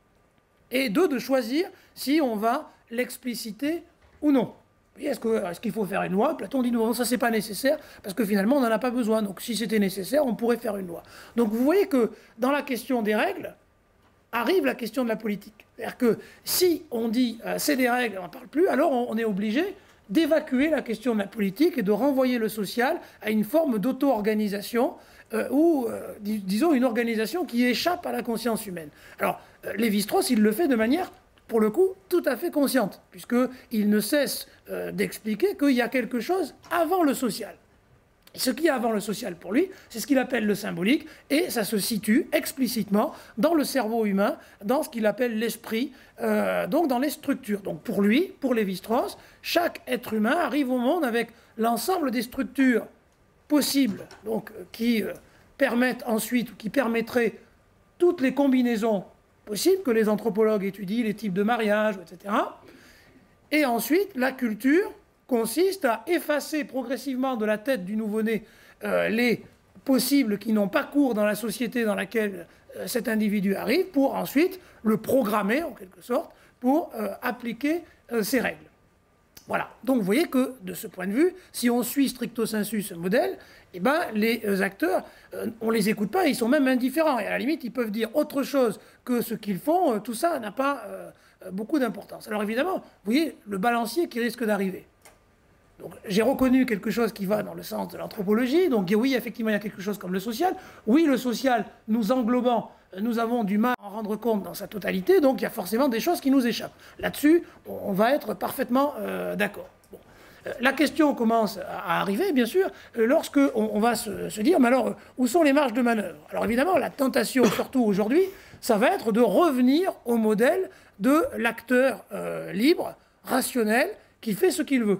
S1: et deux, de choisir si on va l'expliciter ou non. Est-ce que, est-ce qu'il faut faire une loi? Platon dit non, ça c'est pas nécessaire, parce que finalement on n'en a pas besoin. Donc si c'était nécessaire, on pourrait faire une loi. Donc vous voyez que dans la question des règles, arrive la question de la politique. C'est-à-dire que si on dit euh, c'est des règles, on n'en parle plus, alors on, on est obligé d'évacuer la question de la politique et de renvoyer le social à une forme d'auto-organisation, euh, ou, euh, dis, disons, une organisation qui échappe à la conscience humaine. Alors, euh, Lévi-Strauss, il le fait de manière, pour le coup, tout à fait consciente, puisqu'il ne cesse euh, d'expliquer qu'il y a quelque chose avant le social. Ce qui est avant le social pour lui, c'est ce qu'il appelle le symbolique, et ça se situe explicitement dans le cerveau humain, dans ce qu'il appelle l'esprit, euh, donc dans les structures. Donc pour lui, pour Lévi-Strauss, chaque être humain arrive au monde avec l'ensemble des structures possibles, donc qui euh, permettent ensuite, qui permettraient toutes les combinaisons possibles que les anthropologues étudient, les types de mariage, et cetera. Et ensuite, la culture consiste à effacer progressivement de la tête du nouveau-né euh, les possibles qui n'ont pas cours dans la société dans laquelle euh, cet individu arrive, pour ensuite le programmer, en quelque sorte, pour euh, appliquer euh, ces règles. Voilà. Donc vous voyez que, de ce point de vue, si on suit stricto sensu ce modèle, eh ben, les acteurs, euh, on ne les écoute pas, ils sont même indifférents. Et à la limite, ils peuvent dire autre chose que ce qu'ils font. Euh, tout ça n'a pas euh, beaucoup d'importance. Alors évidemment, vous voyez le balancier qui risque d'arriver. Donc, j'ai reconnu quelque chose qui va dans le sens de l'anthropologie. Donc oui, effectivement, il y a quelque chose comme le social. Oui, le social, nous englobant, nous avons du mal à en rendre compte dans sa totalité. Donc il y a forcément des choses qui nous échappent. Là-dessus, on va être parfaitement euh, d'accord. Bon. La question commence à arriver, bien sûr, lorsque on, on va se, se dire, mais alors, où sont les marges de manœuvre? Alors évidemment, la tentation, surtout aujourd'hui, ça va être de revenir au modèle de l'acteur euh, libre, rationnel, qui fait ce qu'il veut.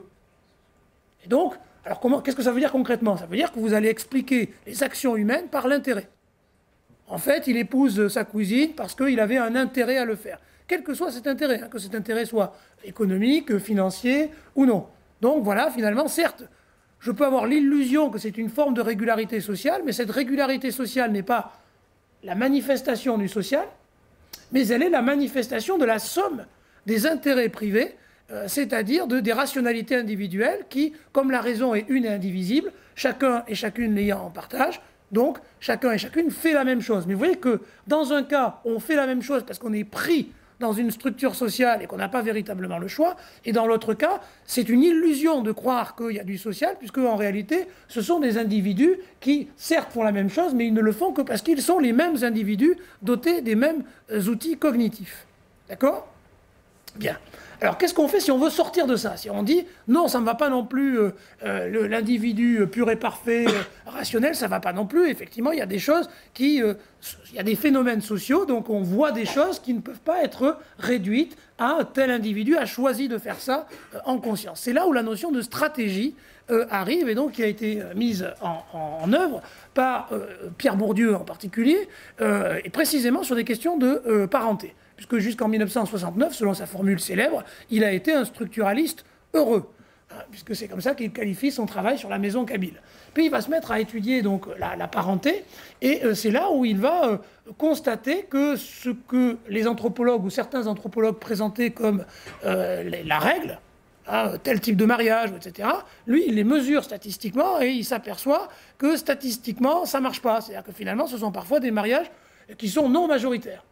S1: Et donc, alors qu'est-ce que ça veut dire concrètement? Ça veut dire que vous allez expliquer les actions humaines par l'intérêt. En fait, il épouse sa cousine parce qu'il avait un intérêt à le faire. Quel que soit cet intérêt, hein, que cet intérêt soit économique, financier ou non. Donc voilà, finalement, certes, je peux avoir l'illusion que c'est une forme de régularité sociale, mais cette régularité sociale n'est pas la manifestation du social, mais elle est la manifestation de la somme des intérêts privés, euh, c'est-à-dire de, des rationalités individuelles qui, comme la raison est une et indivisible, chacun et chacune l'ayant en partage, donc chacun et chacune fait la même chose. Mais vous voyez que dans un cas, on fait la même chose parce qu'on est pris dans une structure sociale et qu'on n'a pas véritablement le choix, et dans l'autre cas, c'est une illusion de croire qu'il y a du social, puisque en réalité, ce sont des individus qui, certes, font la même chose, mais ils ne le font que parce qu'ils sont les mêmes individus dotés des mêmes outils cognitifs. D'accord? Bien. Alors, qu'est-ce qu'on fait si on veut sortir de ça? Si on dit, non, ça ne va pas non plus, euh, euh, l'individu pur et parfait, euh, rationnel, ça ne va pas non plus. Effectivement, il y a des choses qui... Euh, il y a des phénomènes sociaux, donc on voit des choses qui ne peuvent pas être réduites à tel individu a choisi de faire ça euh, en conscience. C'est là où la notion de stratégie euh, arrive, et donc qui a été mise en, en, en œuvre par euh, Pierre Bourdieu en particulier, euh, et précisément sur des questions de euh, parenté. Puisque jusqu'en mille neuf cent soixante-neuf, selon sa formule célèbre, il a été un structuraliste heureux, hein, puisque c'est comme ça qu'il qualifie son travail sur la maison kabyle. Puis il va se mettre à étudier donc la, la parenté, et euh, c'est là où il va euh, constater que ce que les anthropologues ou certains anthropologues présentaient comme euh, la règle, hein, tel type de mariage, et cetera, lui, il les mesure statistiquement et il s'aperçoit que statistiquement, ça ne marche pas. C'est-à-dire que finalement, ce sont parfois des mariages qui sont non majoritaires.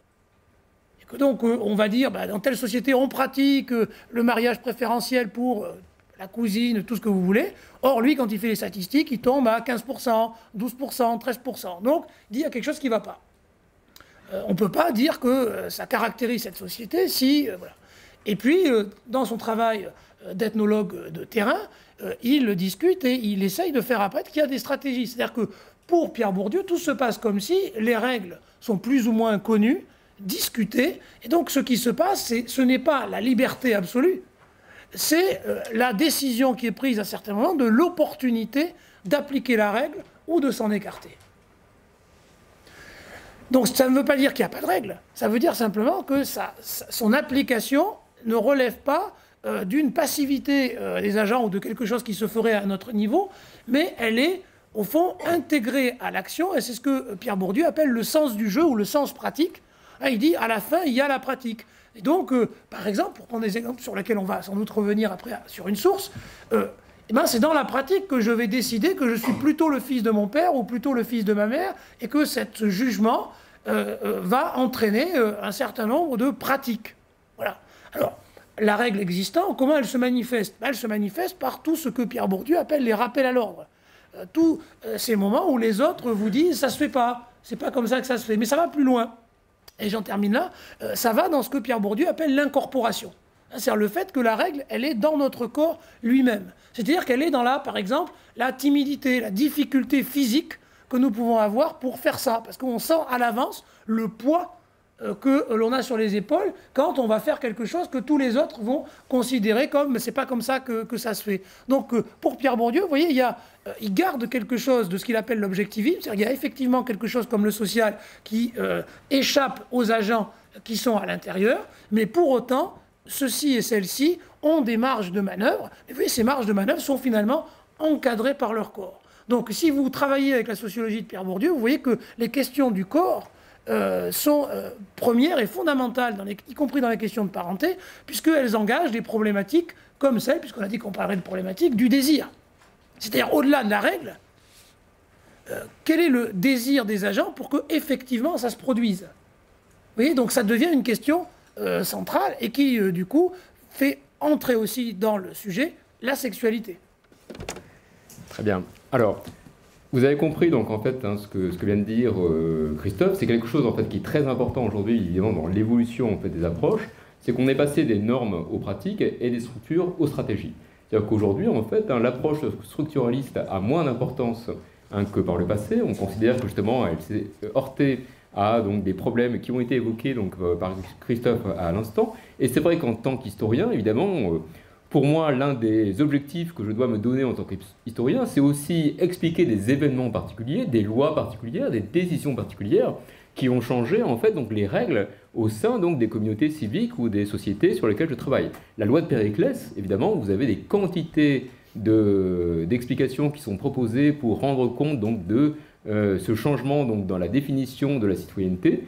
S1: Donc on va dire, bah, dans telle société, on pratique le mariage préférentiel pour la cousine, tout ce que vous voulez. Or, lui, quand il fait les statistiques, il tombe à quinze pour cent, douze pour cent, treize pour cent. Donc, il dit qu'il y a quelque chose qui ne va pas. Euh, on ne peut pas dire que euh, ça caractérise cette société si... Euh, voilà. Et puis, euh, dans son travail euh, d'ethnologue de terrain, euh, il discute et il essaye de faire apparaître qu'il y a des stratégies. C'est-à-dire que pour Pierre Bourdieu, tout se passe comme si les règles sont plus ou moins connues, discuter, et donc ce qui se passe, ce n'est pas la liberté absolue, c'est euh, la décision qui est prise à certains moments de l'opportunité d'appliquer la règle ou de s'en écarter. Donc ça ne veut pas dire qu'il n'y a pas de règle, ça veut dire simplement que ça, son application ne relève pas euh, d'une passivité euh, des agents ou de quelque chose qui se ferait à notre niveau, mais elle est au fond intégrée à l'action, et c'est ce que Pierre Bourdieu appelle le sens du jeu ou le sens pratique. Il dit, à la fin, il y a la pratique. Et donc, euh, par exemple, pour prendre des exemples sur lesquels on va sans doute revenir après sur une source, euh, eh ben, c'est dans la pratique que je vais décider que je suis plutôt le fils de mon père ou plutôt le fils de ma mère, et que ce jugement euh, euh, va entraîner euh, un certain nombre de pratiques. Voilà. Alors, la règle existant, comment elle se manifeste? Elle se manifeste par tout ce que Pierre Bourdieu appelle les rappels à l'ordre. Euh, tous euh, ces moments où les autres vous disent, ça se fait pas, c'est pas comme ça que ça se fait, mais ça va plus loin. Et j'en termine là, euh, ça va dans ce que Pierre Bourdieu appelle l'incorporation. C'est-à-dire le fait que la règle, elle est dans notre corps lui-même. C'est-à-dire qu'elle est dans la, par exemple, la timidité, la difficulté physique que nous pouvons avoir pour faire ça. Parce qu'on sent à l'avance le poids euh, que l'on a sur les épaules quand on va faire quelque chose que tous les autres vont considérer comme « mais c'est pas comme ça que, que ça se fait ». Donc euh, pour Pierre Bourdieu, vous voyez, il y a... il garde quelque chose de ce qu'il appelle l'objectivisme, c'est-à-dire qu'il y a effectivement quelque chose comme le social qui euh, échappe aux agents qui sont à l'intérieur, mais pour autant, ceux-ci et celles-ci ont des marges de manœuvre, et vous voyez, ces marges de manœuvre sont finalement encadrées par leur corps. Donc si vous travaillez avec la sociologie de Pierre Bourdieu, vous voyez que les questions du corps euh, sont euh, premières et fondamentales, dans les, y compris dans les questions de parenté, puisqu'elles engagent des problématiques comme celle, puisqu'on a dit qu'on parlerait de problématiques, du désir. C'est-à-dire, au-delà de la règle, euh, quel est le désir des agents pour qu'effectivement ça se produise? Vous voyez, donc ça devient une question euh, centrale et qui, euh, du coup, fait entrer aussi dans le sujet la sexualité.
S2: Très bien. Alors, vous avez compris, donc, en fait, hein, ce, que, ce que vient de dire euh, Christophe, c'est quelque chose, en fait, qui est très important aujourd'hui, évidemment, dans l'évolution, en fait, des approches, c'est qu'on est passé des normes aux pratiques et des structures aux stratégies. C'est-à-dire qu'aujourd'hui, en fait, hein, l'approche structuraliste a moins d'importance hein, que par le passé. On considère que justement, elle s'est heurtée à donc, des problèmes qui ont été évoqués donc, euh, par Christophe à l'instant. Et c'est vrai qu'en tant qu'historien, évidemment, euh, pour moi, l'un des objectifs que je dois me donner en tant qu'historien, c'est aussi expliquer des événements particuliers, des lois particulières, des décisions particulières qui ont changé en fait donc les règles au sein donc des communautés civiques ou des sociétés sur lesquelles je travaille. La loi de Périclès, évidemment, vous avez des quantités de, d'explications qui sont proposées pour rendre compte donc de euh, ce changement donc dans la définition de la citoyenneté.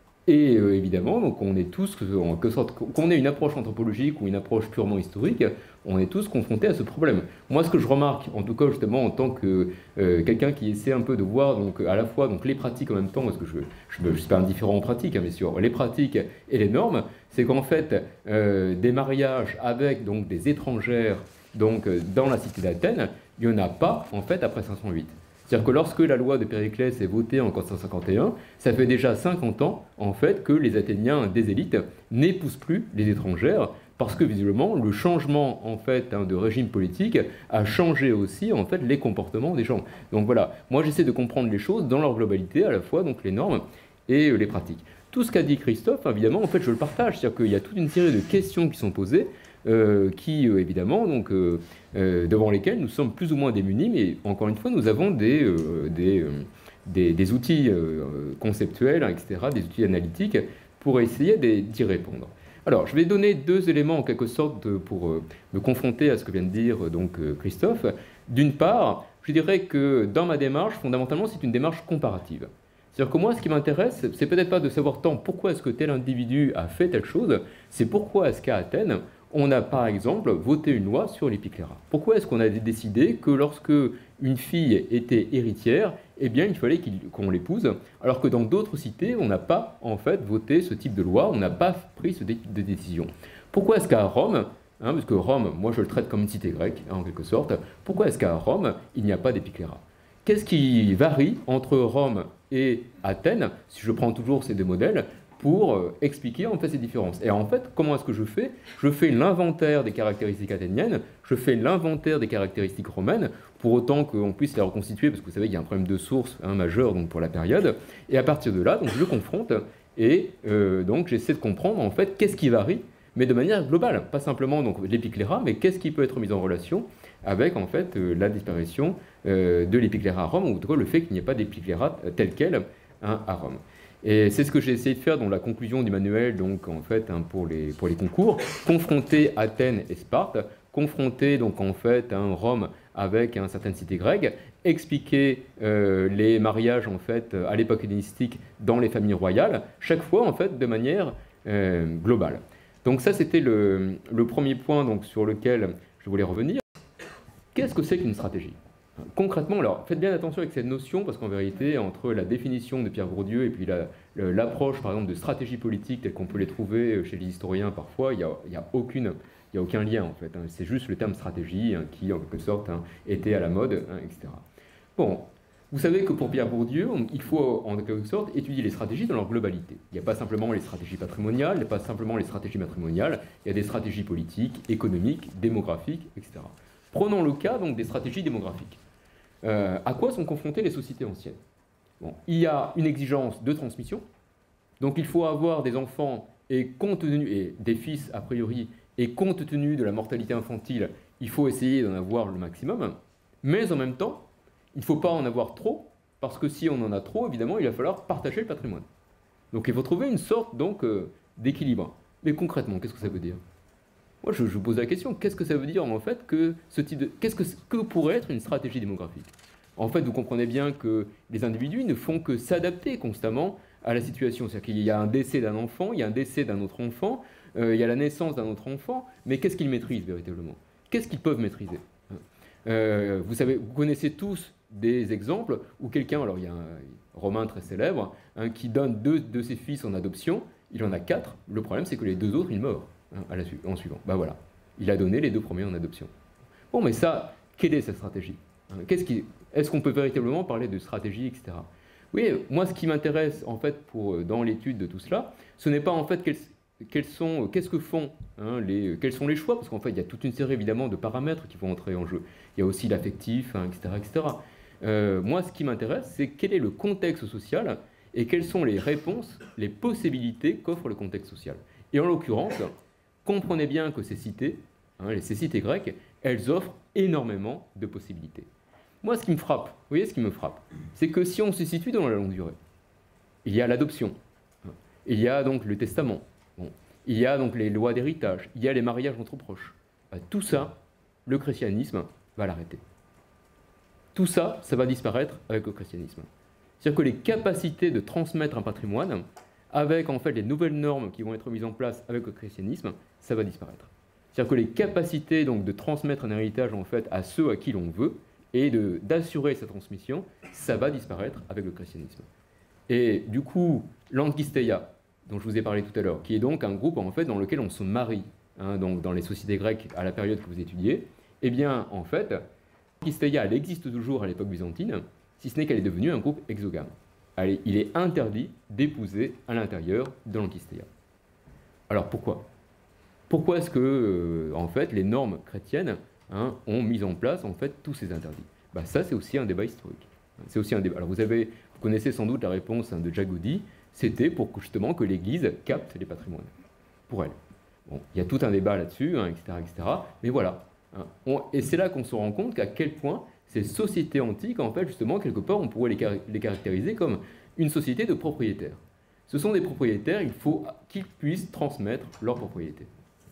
S2: Et euh, évidemment, donc on est tous, en quelque sorte, qu'on ait une approche anthropologique ou une approche purement historique, on est tous confrontés à ce problème. Moi, ce que je remarque, en tout cas justement en tant que euh, quelqu'un qui essaie un peu de voir donc, à la fois donc, les pratiques en même temps, parce que je ne suis pas indifférent aux pratiques, hein, bien sûr, les pratiques et les normes, c'est qu'en fait, euh, des mariages avec donc, des étrangères donc, dans la cité d'Athènes, il n'y en a pas en fait après cinq cent huit. C'est-à-dire que lorsque la loi de Périclès est votée en quatre cent cinquante et un, ça fait déjà cinquante ans, en fait, que les Athéniens des élites n'épousent plus les étrangères, parce que visiblement, le changement, en fait, hein, de régime politique a changé aussi, en fait, les comportements des gens. Donc voilà, moi j'essaie de comprendre les choses dans leur globalité, à la fois, donc les normes et euh, les pratiques. Tout ce qu'a dit Christophe, évidemment, en fait, je le partage, c'est-à-dire qu'il y a toute une série de questions qui sont posées, Euh, qui, euh, évidemment, donc, euh, euh, devant lesquels nous sommes plus ou moins démunis, mais encore une fois, nous avons des, euh, des, euh, des, des outils euh, conceptuels, et cetera, des outils analytiques pour essayer d'y répondre. Alors, je vais donner deux éléments en quelque sorte pour euh, me confronter à ce que vient de dire donc, euh, Christophe. D'une part, je dirais que dans ma démarche, fondamentalement, c'est une démarche comparative. C'est-à-dire que moi, ce qui m'intéresse, c'est peut-être pas de savoir tant pourquoi est-ce que tel individu a fait telle chose, c'est pourquoi est-ce qu'à Athènes, on a par exemple voté une loi sur l'épicléra. Pourquoi est-ce qu'on a décidé que lorsque une fille était héritière, eh bien il fallait qu'on l'épouse, alors que dans d'autres cités, on n'a pas en fait voté ce type de loi, on n'a pas pris ce type de décision. Pourquoi est-ce qu'à Rome, hein, parce que Rome, moi je le traite comme une cité grecque hein, en quelque sorte, pourquoi est-ce qu'à Rome, il n'y a pas d'épicléra? Qu'est-ce qui varie entre Rome et Athènes, si je prends toujours ces deux modèles, pour expliquer en fait ces différences. Et en fait, comment est-ce que je fais? Je fais l'inventaire des caractéristiques athéniennes, je fais l'inventaire des caractéristiques romaines, pour autant qu'on puisse les reconstituer, parce que vous savez qu'il y a un problème de source hein, majeur donc, pour la période, et à partir de là, donc, je confronte, et euh, donc j'essaie de comprendre en fait qu'est-ce qui varie, mais de manière globale, pas simplement donc l'épicléra, mais qu'est-ce qui peut être mis en relation avec en fait euh, la disparition euh, de l'épicléra à Rome, ou en tout cas le fait qu'il n'y ait pas d'épicléra tel quel hein, à Rome. Et c'est ce que j'ai essayé de faire dans la conclusion du manuel, donc en fait hein, pour, les, pour les concours, confronter Athènes et Sparte, confronter donc en fait hein, Rome avec une certaine cité grecque, expliquer euh, les mariages en fait à l'époque hellénistique dans les familles royales, chaque fois en fait de manière euh, globale. Donc ça c'était le, le premier point donc sur lequel je voulais revenir. Qu'est-ce que c'est qu'une stratégie ? Concrètement, alors faites bien attention avec cette notion parce qu'en vérité, entre la définition de Pierre Bourdieu et puis l'approche par exemple de stratégie politique telle qu'on peut les trouver chez les historiens parfois, il n'y a, il y a, aucune, il y a aucun lien en fait. Hein. C'est juste le terme stratégie hein, qui en quelque sorte hein, était à la mode, hein, et cetera. Bon, vous savez que pour Pierre Bourdieu, il faut en quelque sorte étudier les stratégies dans leur globalité. Il n'y a pas simplement les stratégies patrimoniales, il n'y a pas simplement les stratégies matrimoniales, il y a des stratégies politiques, économiques, démographiques, et cetera. Prenons le cas donc des stratégies démographiques. Euh, à quoi sont confrontées les sociétés anciennes? Bon, il y a une exigence de transmission, donc il faut avoir des enfants et compte tenu, et des fils a priori, et compte tenu de la mortalité infantile, il faut essayer d'en avoir le maximum, mais en même temps, il ne faut pas en avoir trop, parce que si on en a trop, évidemment, il va falloir partager le patrimoine. Donc il faut trouver une sorte donc euh, d'équilibre. Mais concrètement, qu'est-ce que ça veut dire? Moi, je, je vous pose la question, qu'est-ce que ça veut dire en fait que ce type de, qu'est-ce que, que pourrait être une stratégie démographique? En fait, vous comprenez bien que les individus ne font que s'adapter constamment à la situation. C'est-à-dire qu'il y a un décès d'un enfant, il y a un décès d'un autre enfant, euh, il y a la naissance d'un autre enfant, mais qu'est-ce qu'ils maîtrisent véritablement? Qu'est-ce qu'ils peuvent maîtriser? euh, vous savez, vous connaissez tous des exemples où quelqu'un, alors il y a un Romain très célèbre, hein, qui donne deux de ses fils en adoption, il en a quatre, le problème c'est que les deux autres, ils meurent. À la, en suivant. Ben voilà, il a donné les deux premiers en adoption. Bon, mais ça, quelle est cette stratégie? Qu'est-ce qui, est-ce qu'on peut véritablement parler de stratégie, et cetera. Oui, moi, ce qui m'intéresse, en fait, pour, dans l'étude de tout cela, ce n'est pas, en fait, quelle, quels sont, qu'est-ce que font, hein, les, quels sont les choix, parce qu'en fait, il y a toute une série évidemment de paramètres qui vont entrer en jeu. Il y a aussi l'affectif, hein, et cetera, et cetera. Euh, moi, ce qui m'intéresse, c'est quel est le contexte social et quelles sont les réponses, les possibilités qu'offre le contexte social. Et en l'occurrence, comprenez bien que ces cités, hein, ces cités grecques, elles offrent énormément de possibilités. Moi, ce qui me frappe, vous voyez ce qui me frappe, c'est que si on se situe dans la longue durée, il y a l'adoption, hein, il y a donc le testament, bon, il y a donc les lois d'héritage, il y a les mariages entre proches. Ben, tout ça, le christianisme va l'arrêter. Tout ça, ça va disparaître avec le christianisme. C'est-à-dire que les capacités de transmettre un patrimoine, avec en fait les nouvelles normes qui vont être mises en place avec le christianisme, ça va disparaître. C'est-à-dire que les capacités donc, de transmettre un héritage en fait à ceux à qui l'on veut et d'assurer sa transmission, ça va disparaître avec le christianisme. Et du coup, l'Ankisteia, dont je vous ai parlé tout à l'heure, qui est donc un groupe en fait dans lequel on se marie, hein, donc dans les sociétés grecques à la période que vous étudiez, eh bien en fait, l'Ankisteia, elle existe toujours à l'époque byzantine, si ce n'est qu'elle est devenue un groupe exogame. Allez, il est interdit d'épouser à l'intérieur de l'Ankisteia. Alors pourquoi? Pourquoi est-ce que, euh, en fait, les normes chrétiennes hein, ont mis en place, en fait, tous ces interdits? Bah, ça, c'est aussi un débat historique. C'est aussi un débat. Alors vous, avez, vous connaissez sans doute la réponse hein, de Jagodi, c'était pour que, justement que l'Église capte les patrimoines, pour elle. Bon, il y a tout un débat là-dessus, hein, et cetera, et cetera. Mais voilà. Hein, on, et c'est là qu'on se rend compte qu'à quel point ces sociétés antiques, en fait, justement, quelque part, on pourrait les, car les caractériser comme une société de propriétaires. Ce sont des propriétaires, il faut qu'ils puissent transmettre leur propriété.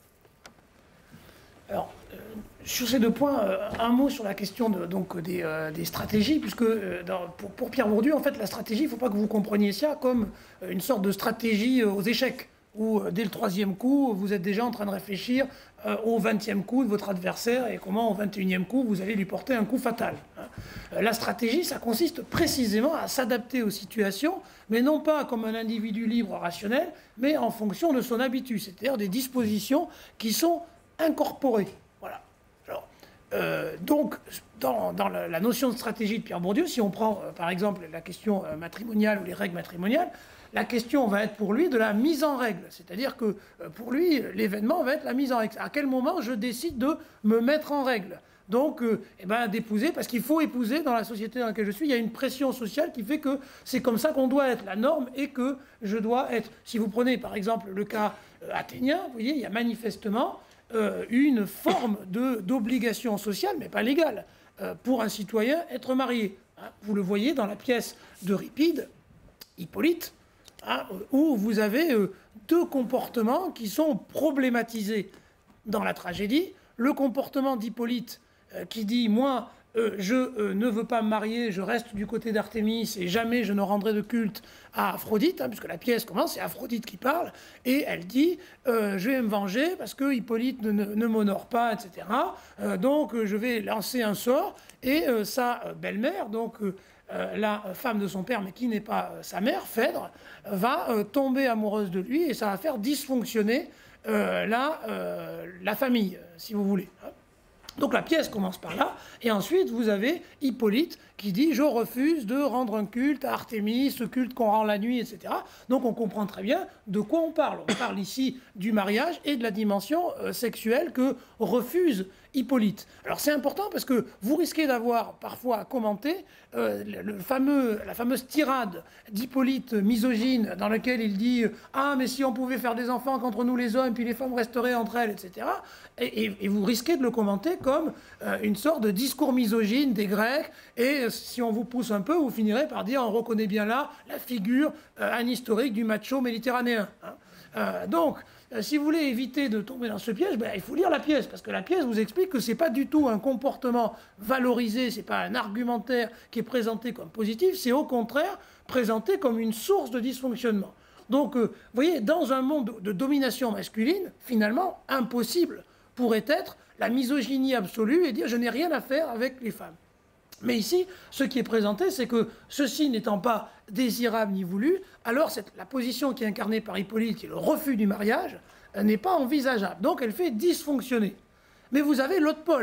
S1: Alors, euh, sur ces deux points, euh, un mot sur la question de, donc, des, euh, des stratégies, puisque euh, dans, pour, pour Pierre Bourdieu, en fait, la stratégie, il ne faut pas que vous compreniez ça comme euh, une sorte de stratégie euh, aux échecs, où euh, dès le troisième coup, vous êtes déjà en train de réfléchir euh, au vingtième coup de votre adversaire et comment au vingt et unième coup, vous allez lui porter un coup fatal. Hein. Euh, la stratégie, ça consiste précisément à s'adapter aux situations, mais non pas comme un individu libre rationnel, mais en fonction de son habitus, c'est-à-dire des dispositions qui sont incorporé. Voilà. Alors, euh, donc, dans, dans la, la notion de stratégie de Pierre Bourdieu, si on prend euh, par exemple la question euh, matrimoniale ou les règles matrimoniales, la question va être pour lui de la mise en règle. C'est-à-dire que euh, pour lui, l'événement va être la mise en règle. À quel moment je décide de me mettre en règle? Donc, euh, eh ben, d'épouser, parce qu'il faut épouser dans la société dans laquelle je suis. Il y a une pression sociale qui fait que c'est comme ça qu'on doit être. La norme est que je dois être. Si vous prenez par exemple le cas euh, athénien, vous voyez, il y a manifestement Euh, une forme d'obligation sociale, mais pas légale, euh, pour un citoyen être marié. Hein. Vous le voyez dans la pièce d'Euripide, Hippolyte, hein, où vous avez euh, deux comportements qui sont problématisés dans la tragédie. Le comportement d'Hippolyte euh, qui dit « Moi, euh, je euh, ne veux pas me marier, je reste du côté d'Artémis et jamais je ne rendrai de culte à Aphrodite, hein, puisque la pièce commence, c'est Aphrodite qui parle, et elle dit euh, je vais me venger parce que Hippolyte ne, ne, ne m'honore pas, et cetera. Euh, donc je vais lancer un sort, et euh, sa belle-mère, donc euh, la femme de son père, mais qui n'est pas euh, sa mère, Phèdre, va euh, tomber amoureuse de lui, et ça va faire dysfonctionner euh, la, euh, la famille, si vous voulez. Hein. Donc la pièce commence par là, et ensuite vous avez Hippolyte qui dit « je refuse de rendre un culte à Artémis, ce culte qu'on rend la nuit, et cetera » Donc on comprend très bien de quoi on parle. On parle ici du mariage et de la dimension euh, sexuelle que refuse Hippolyte. Alors c'est important parce que vous risquez d'avoir parfois à commenter euh, le fameux, la fameuse tirade d'Hippolyte misogyne dans laquelle il dit « ah mais si on pouvait faire des enfants qu'entre nous les hommes, puis les femmes resteraient entre elles, et cetera » et, et, et vous risquez de le commenter comme euh, une sorte de discours misogyne des Grecs, et si on vous pousse un peu, vous finirez par dire on reconnaît bien là la figure euh, anhistorique du macho méditerranéen. Hein. Euh, donc, euh, si vous voulez éviter de tomber dans ce piège, ben, il faut lire la pièce, parce que la pièce vous explique que c'est pas du tout un comportement valorisé, c'est pas un argumentaire qui est présenté comme positif, c'est au contraire présenté comme une source de dysfonctionnement. Donc, euh, vous voyez, dans un monde de domination masculine, finalement, impossible pourrait être la misogynie absolue et dire je n'ai rien à faire avec les femmes. Mais ici, ce qui est présenté, c'est que ceci n'étant pas désirable ni voulu, alors cette, la position qui est incarnée par Hippolyte, qui est le refus du mariage, n'est pas envisageable. Donc elle fait dysfonctionner. Mais vous avez l'autre pôle.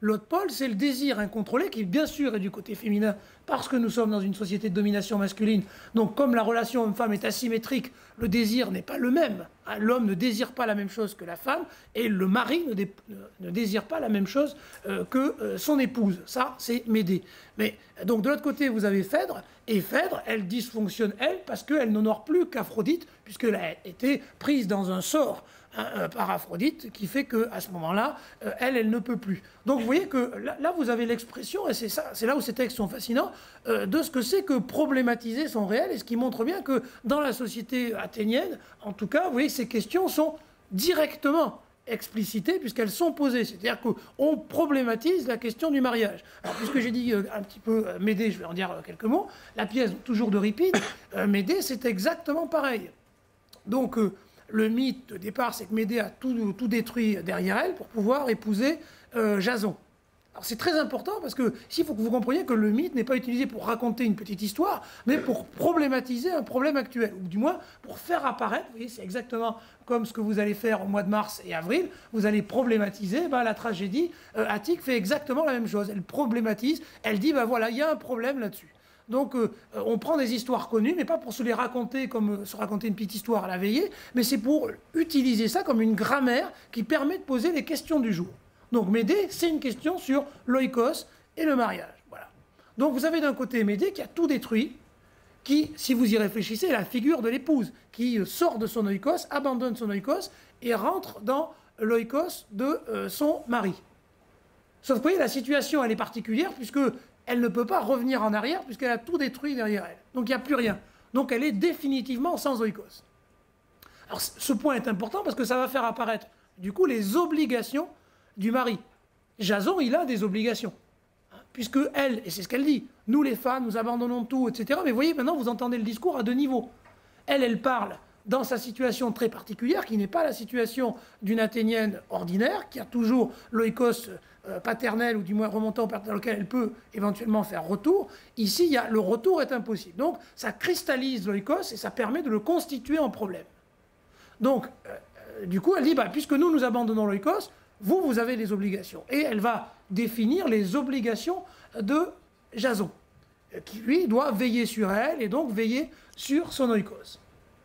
S1: L'autre pôle, c'est le désir incontrôlé, qui bien sûr est du côté féminin, parce que nous sommes dans une société de domination masculine. Donc comme la relation homme-femme est asymétrique, le désir n'est pas le même. L'homme ne désire pas la même chose que la femme, et le mari ne, dé ne désire pas la même chose euh, que euh, son épouse. Ça, c'est Médée. Mais donc de l'autre côté, vous avez Phèdre, et Phèdre, elle dysfonctionne, elle, parce qu'elle n'honore plus qu'Aphrodite, puisqu'elle a été prise dans un sort hein, euh, par Aphrodite, qui fait qu'à ce moment-là, euh, elle, elle ne peut plus. Donc vous voyez que là, là vous avez l'expression, et c'est ça, c'est là où ces textes sont fascinants, euh, de ce que c'est que problématiser son réel, et ce qui montre bien que dans la société athénienne, en tout cas, vous voyez, ces questions sont directement explicitées puisqu'elles sont posées. C'est-à-dire qu'on problématise la question du mariage. Alors, puisque j'ai dit euh, un petit peu euh, Médée, je vais en dire euh, quelques mots. La pièce, toujours d'Euripide, euh, Médée, c'est exactement pareil. Donc, euh, le mythe de départ, c'est que Médée a tout, tout détruit derrière elle pour pouvoir épouser euh, Jason. Alors c'est très important parce que ici, il faut que vous compreniez que le mythe n'est pas utilisé pour raconter une petite histoire, mais pour problématiser un problème actuel, ou du moins pour faire apparaître, vous voyez, c'est exactement comme ce que vous allez faire au mois de mars et avril, vous allez problématiser, ben, la tragédie euh, attique fait exactement la même chose, elle problématise, elle dit, ben voilà, il y a un problème là-dessus. Donc euh, on prend des histoires connues, mais pas pour se les raconter comme euh, se raconter une petite histoire à la veillée, mais c'est pour utiliser ça comme une grammaire qui permet de poser les questions du jour. Donc Médée, c'est une question sur l'oikos et le mariage. Voilà. Donc vous avez d'un côté Médée qui a tout détruit, qui, si vous y réfléchissez, est la figure de l'épouse, qui sort de son oikos, abandonne son oikos et rentre dans l'oikos de euh, son mari. Sauf que vous voyez, la situation, elle est particulière, puisqu'elle ne peut pas revenir en arrière, puisqu'elle a tout détruit derrière elle. Donc il n'y a plus rien. Donc elle est définitivement sans oikos. Alors ce point est important parce que ça va faire apparaître, du coup, les obligations du mari. Jason, il a des obligations. Hein, puisque elle, et c'est ce qu'elle dit, nous les femmes, nous abandonnons tout, et cetera. Mais vous voyez, maintenant, vous entendez le discours à deux niveaux. Elle, elle parle dans sa situation très particulière, qui n'est pas la situation d'une Athénienne ordinaire, qui a toujours l'oikos euh, paternel, ou du moins remontant dans lequel elle peut éventuellement faire retour. Ici, il y a, le retour est impossible. Donc, ça cristallise l'oikos et ça permet de le constituer en problème. Donc, euh, du coup, elle dit, bah, puisque nous, nous abandonnons l'oikos, vous, vous avez les obligations. Et elle va définir les obligations de Jason, qui, lui, doit veiller sur elle et donc veiller sur son oikos.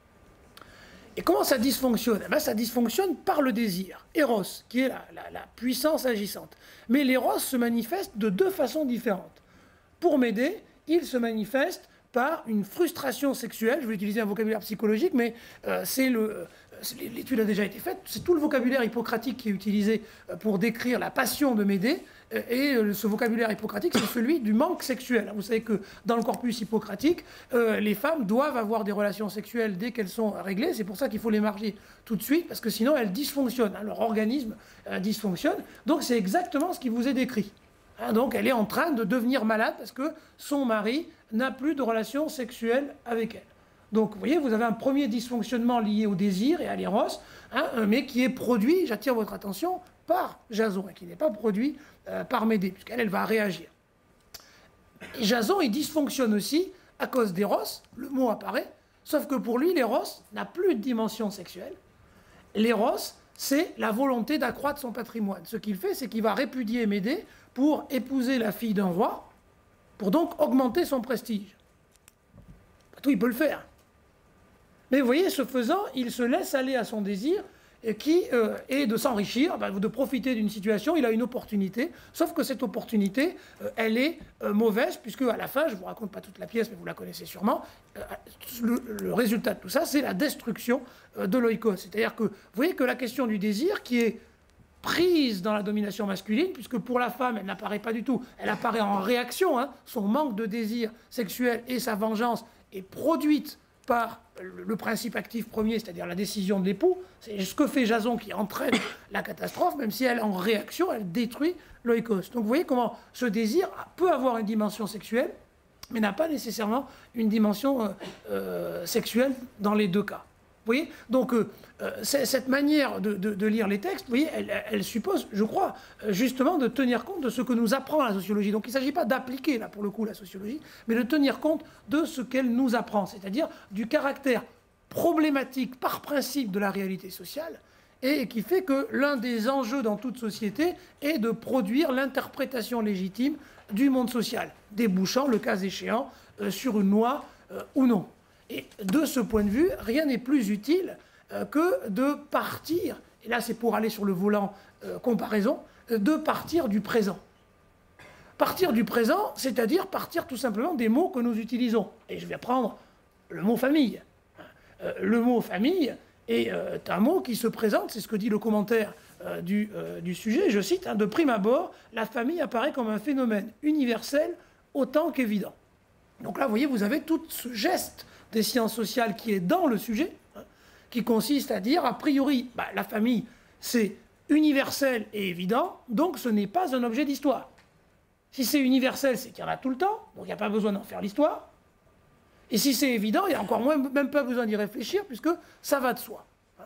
S1: Et comment ça dysfonctionne? Eh bien, ça dysfonctionne par le désir. Eros, qui est la, la, la puissance agissante. Mais l'éros se manifeste de deux façons différentes. Pour Médée, il se manifeste par une frustration sexuelle. Je vais utiliser un vocabulaire psychologique, mais euh, c'est le... Euh, l'étude a déjà été faite, c'est tout le vocabulaire hippocratique qui est utilisé pour décrire la passion de Médée, et ce vocabulaire hippocratique, c'est celui du manque sexuel. Vous savez que dans le corpus hippocratique, euh, les femmes doivent avoir des relations sexuelles dès qu'elles sont réglées, c'est pour ça qu'il faut les marier tout de suite, parce que sinon elles dysfonctionnent, hein, leur organisme euh, dysfonctionne, donc c'est exactement ce qui vous est décrit. Hein, donc elle est en train de devenir malade parce que son mari n'a plus de relations sexuelles avec elle. Donc, vous voyez, vous avez un premier dysfonctionnement lié au désir et à l'éros, hein, mais qui est produit, j'attire votre attention, par Jason, et qui n'est pas produit euh, par Médée, puisqu'elle, elle va réagir. Et Jason, il dysfonctionne aussi à cause d'éros, le mot apparaît, sauf que pour lui, l'éros n'a plus de dimension sexuelle. L'éros, c'est la volonté d'accroître son patrimoine. Ce qu'il fait, c'est qu'il va répudier Médée pour épouser la fille d'un roi, pour donc augmenter son prestige. Pas tout, il peut le faire. Mais vous voyez, ce faisant, il se laisse aller à son désir et qui euh, est de s'enrichir, ben, de profiter d'une situation, il a une opportunité, sauf que cette opportunité, euh, elle est euh, mauvaise, puisque à la fin, je ne vous raconte pas toute la pièce, mais vous la connaissez sûrement, euh, le, le résultat de tout ça, c'est la destruction euh, de l'oikos. C'est-à-dire que vous voyez que la question du désir, qui est prise dans la domination masculine, puisque pour la femme, elle n'apparaît pas du tout, elle apparaît en réaction, hein, son manque de désir sexuel et sa vengeance est produite par le principe actif premier, c'est-à-dire la décision de l'époux. C'est ce que fait Jason qui entraîne la catastrophe, même si elle, en réaction, elle détruit l'oikos. Donc vous voyez comment ce désir peut avoir une dimension sexuelle, mais n'a pas nécessairement une dimension euh, euh, sexuelle dans les deux cas. Vous voyez? Donc, euh, cette manière de, de, de lire les textes, vous voyez, elle, elle suppose, je crois, justement de tenir compte de ce que nous apprend la sociologie. Donc, il ne s'agit pas d'appliquer, là, pour le coup, la sociologie, mais de tenir compte de ce qu'elle nous apprend, c'est-à-dire du caractère problématique par principe de la réalité sociale et qui fait que l'un des enjeux dans toute société est de produire l'interprétation légitime du monde social, débouchant, le cas échéant, euh, sur une loi euh, ou non. Et de ce point de vue, rien n'est plus utile euh, que de partir, et là c'est pour aller sur le volant euh, comparaison, euh, de partir du présent. Partir du présent, c'est-à-dire partir tout simplement des mots que nous utilisons. Et je vais prendre le mot famille. Euh, le mot famille est euh, un mot qui se présente, c'est ce que dit le commentaire euh, du, euh, du sujet, je cite, hein, de prime abord, la famille apparaît comme un phénomène universel autant qu'évident. Donc là, vous voyez, vous avez tout ce geste des sciences sociales qui est dans le sujet, hein, qui consiste à dire, a priori, bah, la famille, c'est universel et évident, donc ce n'est pas un objet d'histoire. Si c'est universel, c'est qu'il y en a tout le temps, donc il n'y a pas besoin d'en faire l'histoire. Et si c'est évident, il n'y a encore moins, même pas besoin d'y réfléchir, puisque ça va de soi.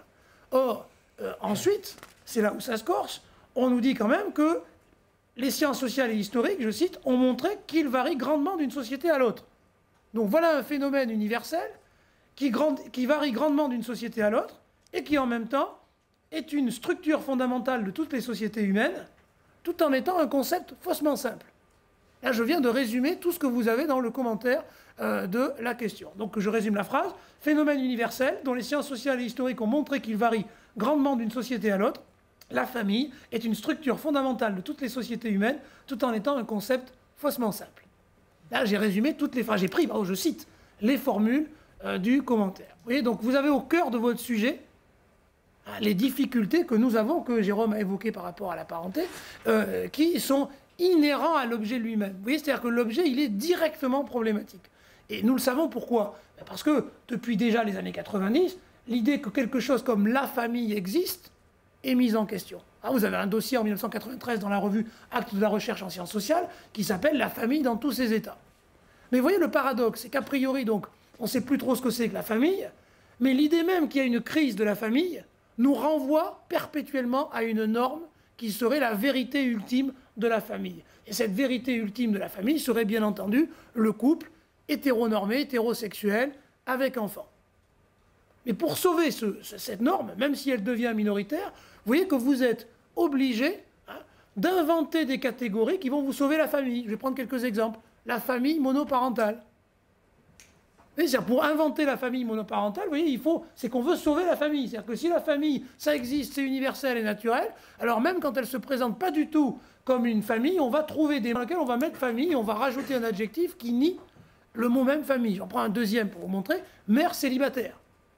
S1: Or, euh, ensuite, c'est là où ça se corse, on nous dit quand même que les sciences sociales et historiques, je cite, ont montré qu'ils varient grandement d'une société à l'autre. Donc voilà un phénomène universel qui, grand, qui varie grandement d'une société à l'autre, et qui en même temps est une structure fondamentale de toutes les sociétés humaines, tout en étant un concept faussement simple. Là, je viens de résumer tout ce que vous avez dans le commentaire euh, de la question. Donc, je résume la phrase. Phénomène universel dont les sciences sociales et historiques ont montré qu'il varie grandement d'une société à l'autre. La famille est une structure fondamentale de toutes les sociétés humaines, tout en étant un concept faussement simple. Là, j'ai résumé toutes les phrases. J'ai pris, oh, je cite, les formules euh, du commentaire. Vous voyez, donc vous avez au cœur de votre sujet hein, les difficultés que nous avons, que Jérôme a évoquées par rapport à la parenté, euh, qui sont inhérent à l'objet lui-même. Vous voyez, c'est-à-dire que l'objet, il est directement problématique. Et nous le savons pourquoi. Parce que depuis déjà les années quatre-vingt-dix, l'idée que quelque chose comme la famille existe est mise en question. Ah, vous avez un dossier en mille neuf cent quatre-vingt-treize dans la revue Actes de la recherche en sciences sociales qui s'appelle « La famille dans tous ses états ». Mais vous voyez, le paradoxe, c'est qu'a priori, donc, on ne sait plus trop ce que c'est que la famille, mais l'idée même qu'il y a une crise de la famille nous renvoie perpétuellement à une norme qui serait la vérité ultime de la famille. Et cette vérité ultime de la famille serait bien entendu le couple hétéronormé, hétérosexuel, avec enfant. Mais pour sauver ce, cette norme, même si elle devient minoritaire, vous voyez que vous êtes obligé hein, d'inventer des catégories qui vont vous sauver la famille. Je vais prendre quelques exemples. La famille monoparentale. C'est-à-dire, pour inventer la famille monoparentale, vous voyez, il faut, c'est qu'on veut sauver la famille. C'est-à-dire que si la famille, ça existe, c'est universel et naturel, alors même quand elle ne se présente pas du tout comme une famille, on va trouver des mots dans lesquels on va mettre famille, on va rajouter un adjectif qui nie le mot même famille. J'en prends un deuxième pour vous montrer, mère célibataire.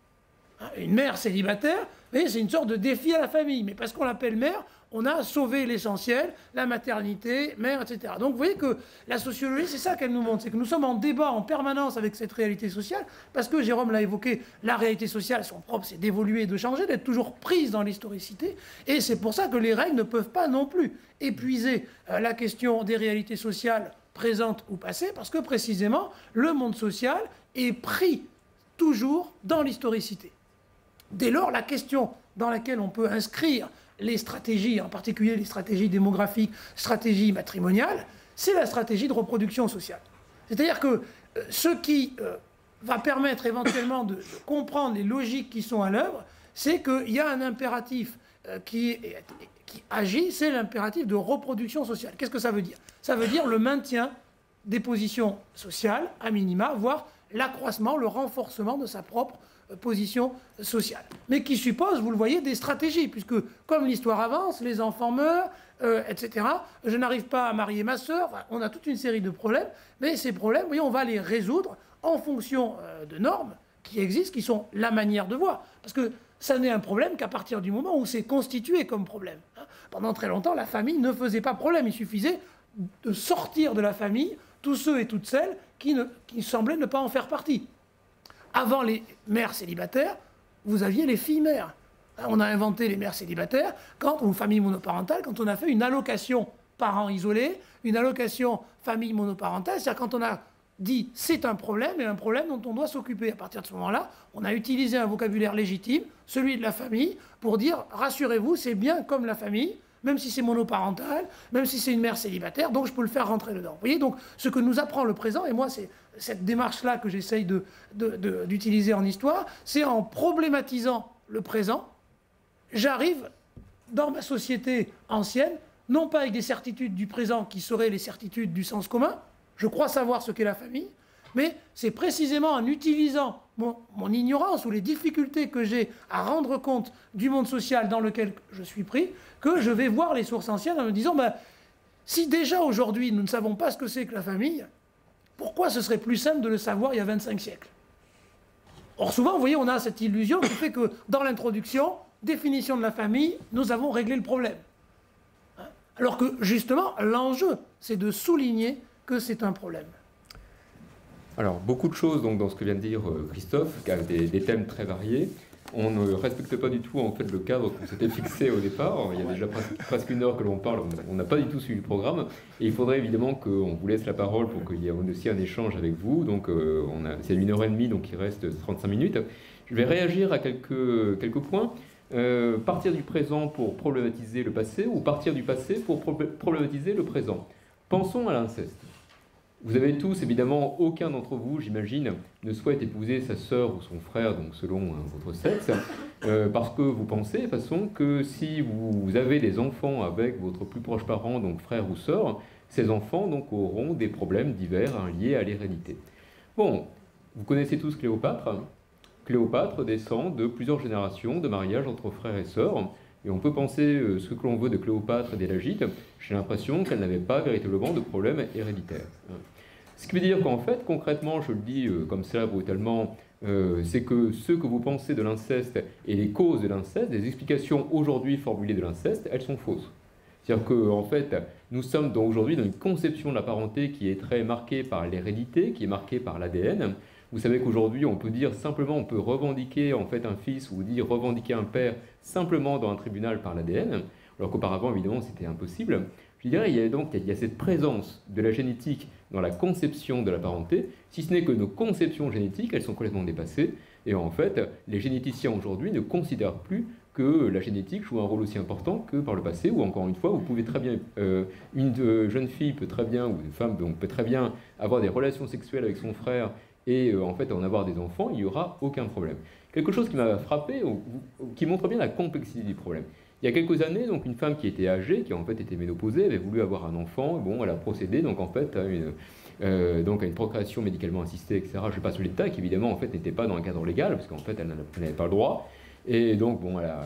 S1: Une mère célibataire, c'est une sorte de défi à la famille. Mais parce qu'on l'appelle mère, on a sauvé l'essentiel, la maternité, mère, et cetera. Donc vous voyez que la sociologie, c'est ça qu'elle nous montre. C'est que nous sommes en débat en permanence avec cette réalité sociale, parce que Jérôme l'a évoqué, la réalité sociale, son propre, c'est d'évoluer, de changer, d'être toujours prise dans l'historicité. Et c'est pour ça que les règles ne peuvent pas non plus épuiser euh, la question des réalités sociales présentes ou passées, parce que précisément, le monde social est pris toujours dans l'historicité. Dès lors, la question dans laquelle on peut inscrire les stratégies, en particulier les stratégies démographiques, stratégies matrimoniales, c'est la stratégie de reproduction sociale. C'est-à-dire que euh, ce qui euh, va permettre éventuellement de, de comprendre les logiques qui sont à l'œuvre, c'est qu'il y a un impératif euh, qui, est, qui agit, c'est l'impératif de reproduction sociale. Qu'est-ce que ça veut dire? Ça veut dire le maintien des positions sociales, à minima, voire l'accroissement, le renforcement de sa propre position sociale. Mais qui suppose, vous le voyez, des stratégies, puisque comme l'histoire avance, les enfants meurent, euh, et cetera. Je n'arrive pas à marier ma sœur, enfin, on a toute une série de problèmes, mais ces problèmes, vous voyez, on va les résoudre en fonction euh, de normes qui existent, qui sont la manière de voir. Parce que ça n'est un problème qu'à partir du moment où c'est constitué comme problème. Hein. Pendant très longtemps, la famille ne faisait pas problème, il suffisait de sortir de la famille tous ceux et toutes celles qui, ne, qui semblaient ne pas en faire partie. Avant les mères célibataires, vous aviez les filles mères. On a inventé les mères célibataires, quand, ou famille monoparentale, quand on a fait une allocation parents isolés, une allocation famille monoparentale, c'est-à-dire quand on a dit c'est un problème et un problème dont on doit s'occuper. À partir de ce moment-là, on a utilisé un vocabulaire légitime, celui de la famille, pour dire rassurez-vous, c'est bien comme la famille, même si c'est monoparental, même si c'est une mère célibataire, donc je peux le faire rentrer dedans. Vous voyez, donc ce que nous apprend le présent, et moi c'est cette démarche-là que j'essaye de, de, de, d'utiliser en histoire, c'est en problématisant le présent, j'arrive dans ma société ancienne, non pas avec des certitudes du présent qui seraient les certitudes du sens commun, je crois savoir ce qu'est la famille, mais c'est précisément en utilisant mon, mon ignorance ou les difficultés que j'ai à rendre compte du monde social dans lequel je suis pris que je vais voir les sources anciennes en me disant ben, si déjà aujourd'hui nous ne savons pas ce que c'est que la famille, pourquoi ce serait plus simple de le savoir il y a vingt-cinq siècles? Or souvent, vous voyez, on a cette illusion qui fait que dans l'introduction, définition de la famille, nous avons réglé le problème. Alors que justement, l'enjeu, c'est de souligner que c'est un problème.
S2: Alors, beaucoup de choses donc, dans ce que vient de dire Christophe, qui a des, des thèmes très variés. On ne respecte pas du tout en fait, le cadre qu'on s'était fixé au départ. Il y a déjà presque, presque une heure que l'on parle, on n'a pas du tout suivi le programme. Et il faudrait évidemment qu'on vous laisse la parole pour qu'il y ait aussi un échange avec vous. Donc, euh, on a, c'est une heure et demie, donc il reste trente-cinq minutes. Je vais réagir à quelques, quelques points. Euh, partir du présent pour problématiser le passé ou partir du passé pour pro problématiser le présent. Pensons à l'inceste. Vous avez tous, évidemment, aucun d'entre vous, j'imagine, ne souhaite épouser sa sœur ou son frère, donc selon hein, votre sexe, euh, parce que vous pensez, de façon, que si vous avez des enfants avec votre plus proche parent, donc frère ou sœur, ces enfants donc, auront des problèmes divers hein, liés à l'hérédité. Bon, vous connaissez tous Cléopâtre. Cléopâtre descend de plusieurs générations de mariages entre frères et sœurs, et on peut penser euh, ce que l'on veut de Cléopâtre et d'Élagite. J'ai l'impression qu'elle n'avait pas véritablement de problème héréditaire. Ce qui veut dire qu'en fait, concrètement, je le dis euh, comme ça brutalement, euh, c'est que ce que vous pensez de l'inceste et les causes de l'inceste, les explications aujourd'hui formulées de l'inceste, elles sont fausses. C'est-à-dire qu'en en fait, nous sommes aujourd'hui dans une conception de la parenté qui est très marquée par l'hérédité, qui est marquée par l'A D N. Vous savez qu'aujourd'hui, on peut dire simplement, on peut revendiquer en fait un fils ou dire revendiquer un père simplement dans un tribunal par l'A D N, alors qu'auparavant, évidemment, c'était impossible. Je dirais, il y a donc il y a cette présence de la génétique dans la conception de la parenté, si ce n'est que nos conceptions génétiques, elles sont complètement dépassées, et en fait, les généticiens aujourd'hui ne considèrent plus que la génétique joue un rôle aussi important que par le passé, où encore une fois, vous pouvez très bien, euh, une de, jeune fille peut très bien, ou une femme donc, peut très bien avoir des relations sexuelles avec son frère, et euh, en fait en avoir des enfants, il n'y aura aucun problème. Quelque chose qui m'a frappé, ou, ou, qui montre bien la complexité du problème. Il y a quelques années, donc, une femme qui était âgée, qui en fait était ménopausée, avait voulu avoir un enfant, bon, elle a procédé donc, en fait, à, une, euh, donc, à une procréation médicalement assistée, et cetera. Je passe sur les détails, qui évidemment en fait, n'était pas dans un cadre légal, parce qu'en fait elle n'avait pas le droit. Et donc, bon, elle a,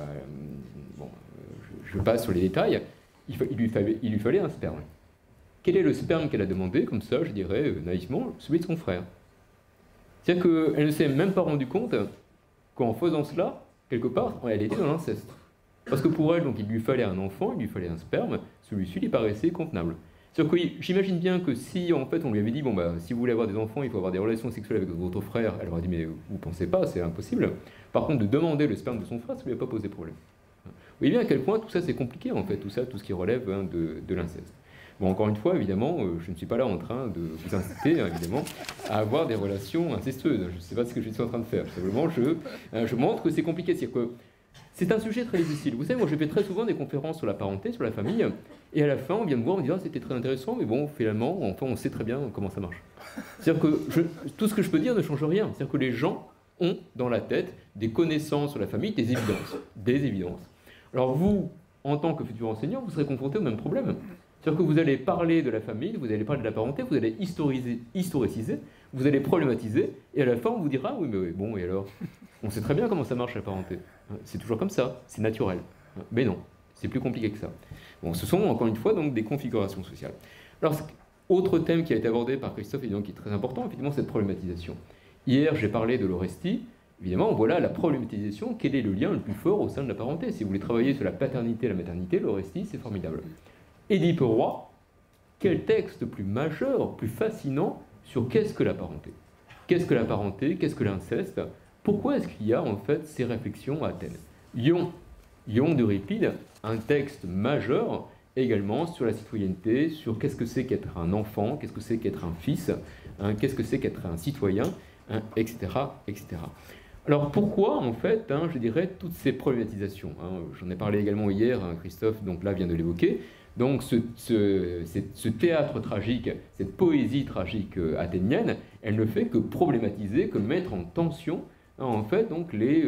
S2: bon je, je passe sur les détails, il, fa, il, lui fallait, il lui fallait un sperme. Quel est le sperme qu'elle a demandé? Comme ça, je dirais euh, naïvement, celui de son frère. C'est-à-dire qu'elle ne s'est même pas rendue compte qu'en faisant cela, quelque part, elle était dans l'inceste. Parce que pour elle, donc, il lui fallait un enfant, il lui fallait un sperme, celui-ci lui paraissait contenable. C'est-à-dire que j'imagine bien que si en fait on lui avait dit, bon bah si vous voulez avoir des enfants, il faut avoir des relations sexuelles avec votre frère, elle aurait dit, mais vous pensez pas, c'est impossible. Par contre, de demander le sperme de son frère, ça lui a pas posé problème. Vous voyez bien à quel point tout ça c'est compliqué en fait, tout ça, tout ce qui relève hein, de, de l'inceste. Bon, encore une fois, évidemment, euh, je ne suis pas là en train de vous inciter, hein, évidemment, à avoir des relations incestueuses. Je ne sais pas ce que je suis en train de faire. Simplement, je, hein, je montre que c'est compliqué. C'est-à-dire que c'est un sujet très difficile. Vous savez, moi, je fais très souvent des conférences sur la parenté, sur la famille, et à la fin, on vient me voir, on me dit, ah, c'était très intéressant, mais bon, finalement, enfin, on sait très bien comment ça marche. C'est-à-dire que je, tout ce que je peux dire ne change rien. C'est-à-dire que les gens ont dans la tête des connaissances sur la famille, des évidences. Des évidences. Alors vous, en tant que futur enseignant, vous serez confronté au même problème. C'est-à-dire que vous allez parler de la famille, vous allez parler de la parenté, vous allez historiser, historiciser, vous allez problématiser, et à la fin, on vous dira, ah, oui, mais bon, et alors? On sait très bien comment ça marche la parenté. C'est toujours comme ça, c'est naturel. Mais non, c'est plus compliqué que ça. Bon, ce sont, encore une fois, donc, des configurations sociales. Alors, autre thème qui a été abordé par Christophe, et donc qui est très important, effectivement, cette problématisation. Hier, j'ai parlé de l'Orestie. Évidemment, voilà la problématisation. Quel est le lien le plus fort au sein de la parenté? Si vous voulez travailler sur la paternité et la maternité, l'Orestie, c'est formidable. Édipe Roi, quel texte plus majeur, plus fascinant sur qu'est-ce que la parenté? Qu'est-ce que la parenté? Qu'est-ce que l'inceste? Pourquoi est-ce qu'il y a en fait ces réflexions à Athènes? Ion, Ion d'Euripide, un texte majeur également sur la citoyenneté, sur qu'est-ce que c'est qu'être un enfant, qu'est-ce que c'est qu'être un fils, hein, qu'est-ce que c'est qu'être un citoyen, hein, et cetera, et cetera. Alors pourquoi en fait, hein, je dirais, toutes ces problématisations hein, j'en ai parlé également hier, hein, Christophe donc là vient de l'évoquer. Donc ce, ce, ce théâtre tragique, cette poésie tragique euh, athénienne, elle ne fait que problématiser, que mettre en tension, hein, en fait, donc les, euh,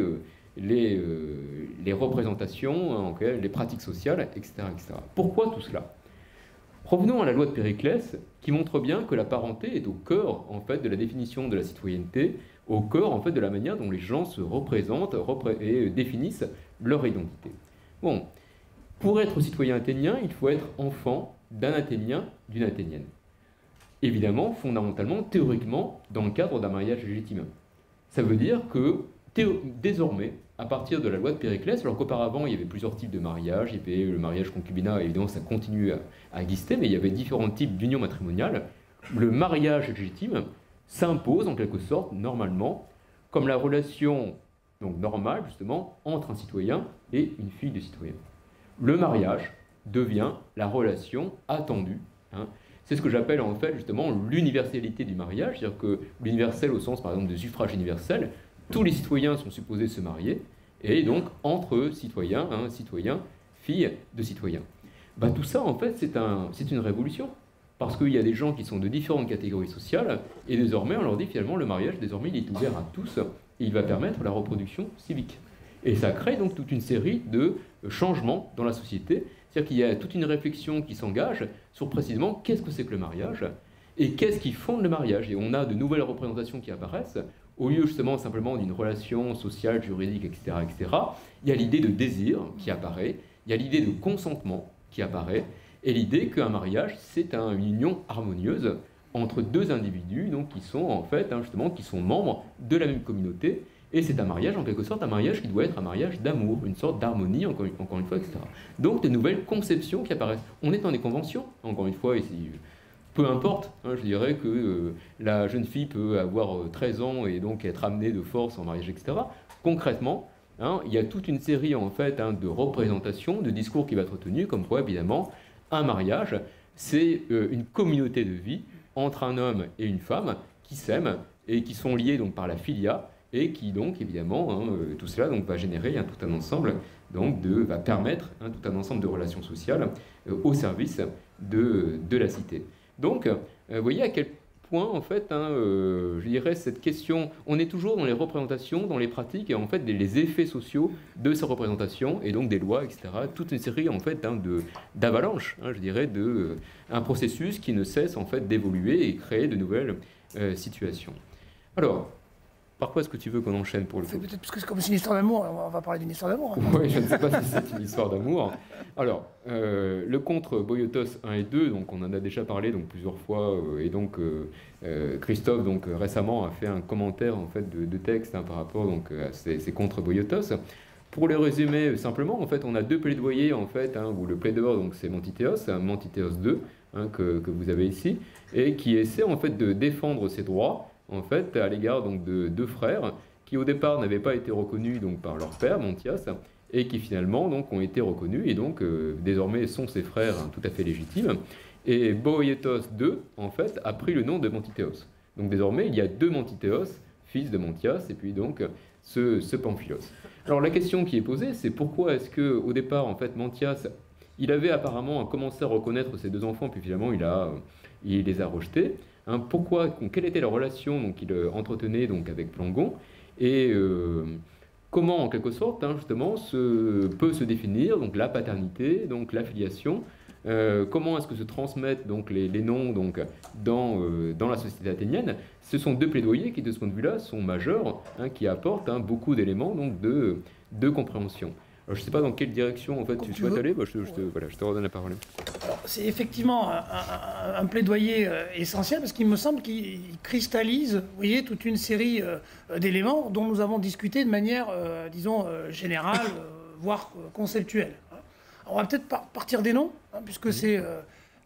S2: les, euh, les représentations, hein, okay, les pratiques sociales, et cetera, et cetera. Pourquoi tout cela? Revenons à la loi de Périclès, qui montre bien que la parenté est au cœur en fait, de la définition de la citoyenneté, au cœur en fait, de la manière dont les gens se représentent repré et définissent leur identité. Bon, pour être citoyen athénien, il faut être enfant d'un Athénien, d'une Athénienne. Évidemment, fondamentalement, théoriquement, dans le cadre d'un mariage légitime. Ça veut dire que, désormais, à partir de la loi de Périclès, alors qu'auparavant, il y avait plusieurs types de mariages, il y avait le mariage concubinat, évidemment, ça continue à, à exister, mais il y avait différents types d'unions matrimoniales. Le mariage légitime s'impose, en quelque sorte, normalement, comme la relation donc, normale, justement, entre un citoyen et une fille de citoyen. Le mariage devient la relation attendue. Hein. C'est ce que j'appelle en fait justement l'universalité du mariage, c'est-à-dire que l'universel au sens par exemple de suffrage universel, tous les citoyens sont supposés se marier, et donc entre citoyens, hein, citoyens, filles de citoyens. Bah, tout ça en fait c'est un, c'est une révolution, parce qu'il y a des gens qui sont de différentes catégories sociales, et désormais on leur dit finalement le mariage désormais il est ouvert à tous, et il va permettre la reproduction civique. Et ça crée donc toute une série de changements dans la société. C'est-à-dire qu'il y a toute une réflexion qui s'engage sur précisément qu'est-ce que c'est que le mariage et qu'est-ce qui fonde le mariage. Et on a de nouvelles représentations qui apparaissent, au lieu justement simplement d'une relation sociale, juridique, et cetera, et cetera. Il y a l'idée de désir qui apparaît, il y a l'idée de consentement qui apparaît, et l'idée qu'un mariage, c'est un, une union harmonieuse entre deux individus donc, qui sont en fait, hein, justement, qui sont membres de la même communauté. Et c'est un mariage, en quelque sorte, un mariage qui doit être un mariage d'amour, une sorte d'harmonie, encore, encore une fois, et cetera. Donc, de nouvelles conceptions qui apparaissent. On est dans des conventions, encore une fois, ici. Peu importe, hein, je dirais que euh, la jeune fille peut avoir euh, treize ans et donc être amenée de force en mariage, et cetera. Concrètement, hein, il y a toute une série, en fait, hein, de représentations, de discours qui va être tenu, comme quoi, évidemment, un mariage, c'est euh, une communauté de vie entre un homme et une femme qui s'aiment et qui sont liés donc, par la filia, et qui donc évidemment hein, euh, tout cela donc va générer hein, tout un ensemble donc de va permettre hein, tout un ensemble de relations sociales euh, au service de, de la cité. Donc euh, vous voyez à quel point en fait hein, euh, je dirais cette question, on est toujours dans les représentations, dans les pratiques et en fait des, les effets sociaux de ces représentations et donc des lois, et cetera. Toute une série en fait hein, de d'avalanches, hein, je dirais, de euh, un processus qui ne cesse en fait d'évoluer et créer de nouvelles euh, situations. Alors par quoi est-ce que tu veux qu'on enchaîne pour le coup?
S1: Peut-être parce que c'est comme c'est une histoire d'amour, on va parler d'une histoire d'amour. Hein.
S2: Oui, je ne sais pas si c'est une histoire d'amour. Alors, euh, le contre Boiotos un et deux, donc on en a déjà parlé donc, plusieurs fois, euh, et donc euh, euh, Christophe donc, récemment a fait un commentaire en fait, de, de texte hein, par rapport donc, à ces, ces contre Boiotos. Pour les résumer simplement, en fait, on a deux plaidoyers, en fait, hein, où le plaideur, donc c'est Mantithéos, Mantithéos deux, hein, que, que vous avez ici, et qui essaie en fait de défendre ses droits, en fait, à l'égard donc de deux frères qui au départ n'avaient pas été reconnus donc par leur père Montias et qui finalement donc ont été reconnus et donc euh, désormais sont ses frères hein, tout à fait légitimes. Et Boiotos deux en fait a pris le nom de Mantithéos. Donc désormais il y a deux Mantithéos, fils de Montias, et puis donc ce, ce Pamphilos. Alors la question qui est posée, c'est pourquoi est-ce que au départ en fait Montias il avait apparemment commencé à reconnaître ses deux enfants puis finalement il a il les a rejetés. Hein, pourquoi, quelle était la relation qu'il euh, entretenait donc, avec Plangon et euh, comment, en quelque sorte, hein, justement, se, peut se définir donc, la paternité, donc la filiation, euh, comment est-ce que se transmettent donc, les, les noms donc, dans, euh, dans la société athénienne. Ce sont deux plaidoyers qui, de ce point de vue-là, sont majeurs, hein, qui apportent hein, beaucoup d'éléments donc, de, de compréhension. Alors, je ne sais pas dans quelle direction en fait, tu, tu souhaites aller, bah, je, te, je, te, voilà, je te redonne la parole.
S1: C'est effectivement un, un, un plaidoyer euh, essentiel parce qu'il me semble qu'il cristallise vous voyez, toute une série euh, d'éléments dont nous avons discuté de manière, euh, disons, euh, générale, euh, voire euh, conceptuelle. Hein. Alors, on va peut-être par partir des noms, hein, puisque mmh. c'est euh,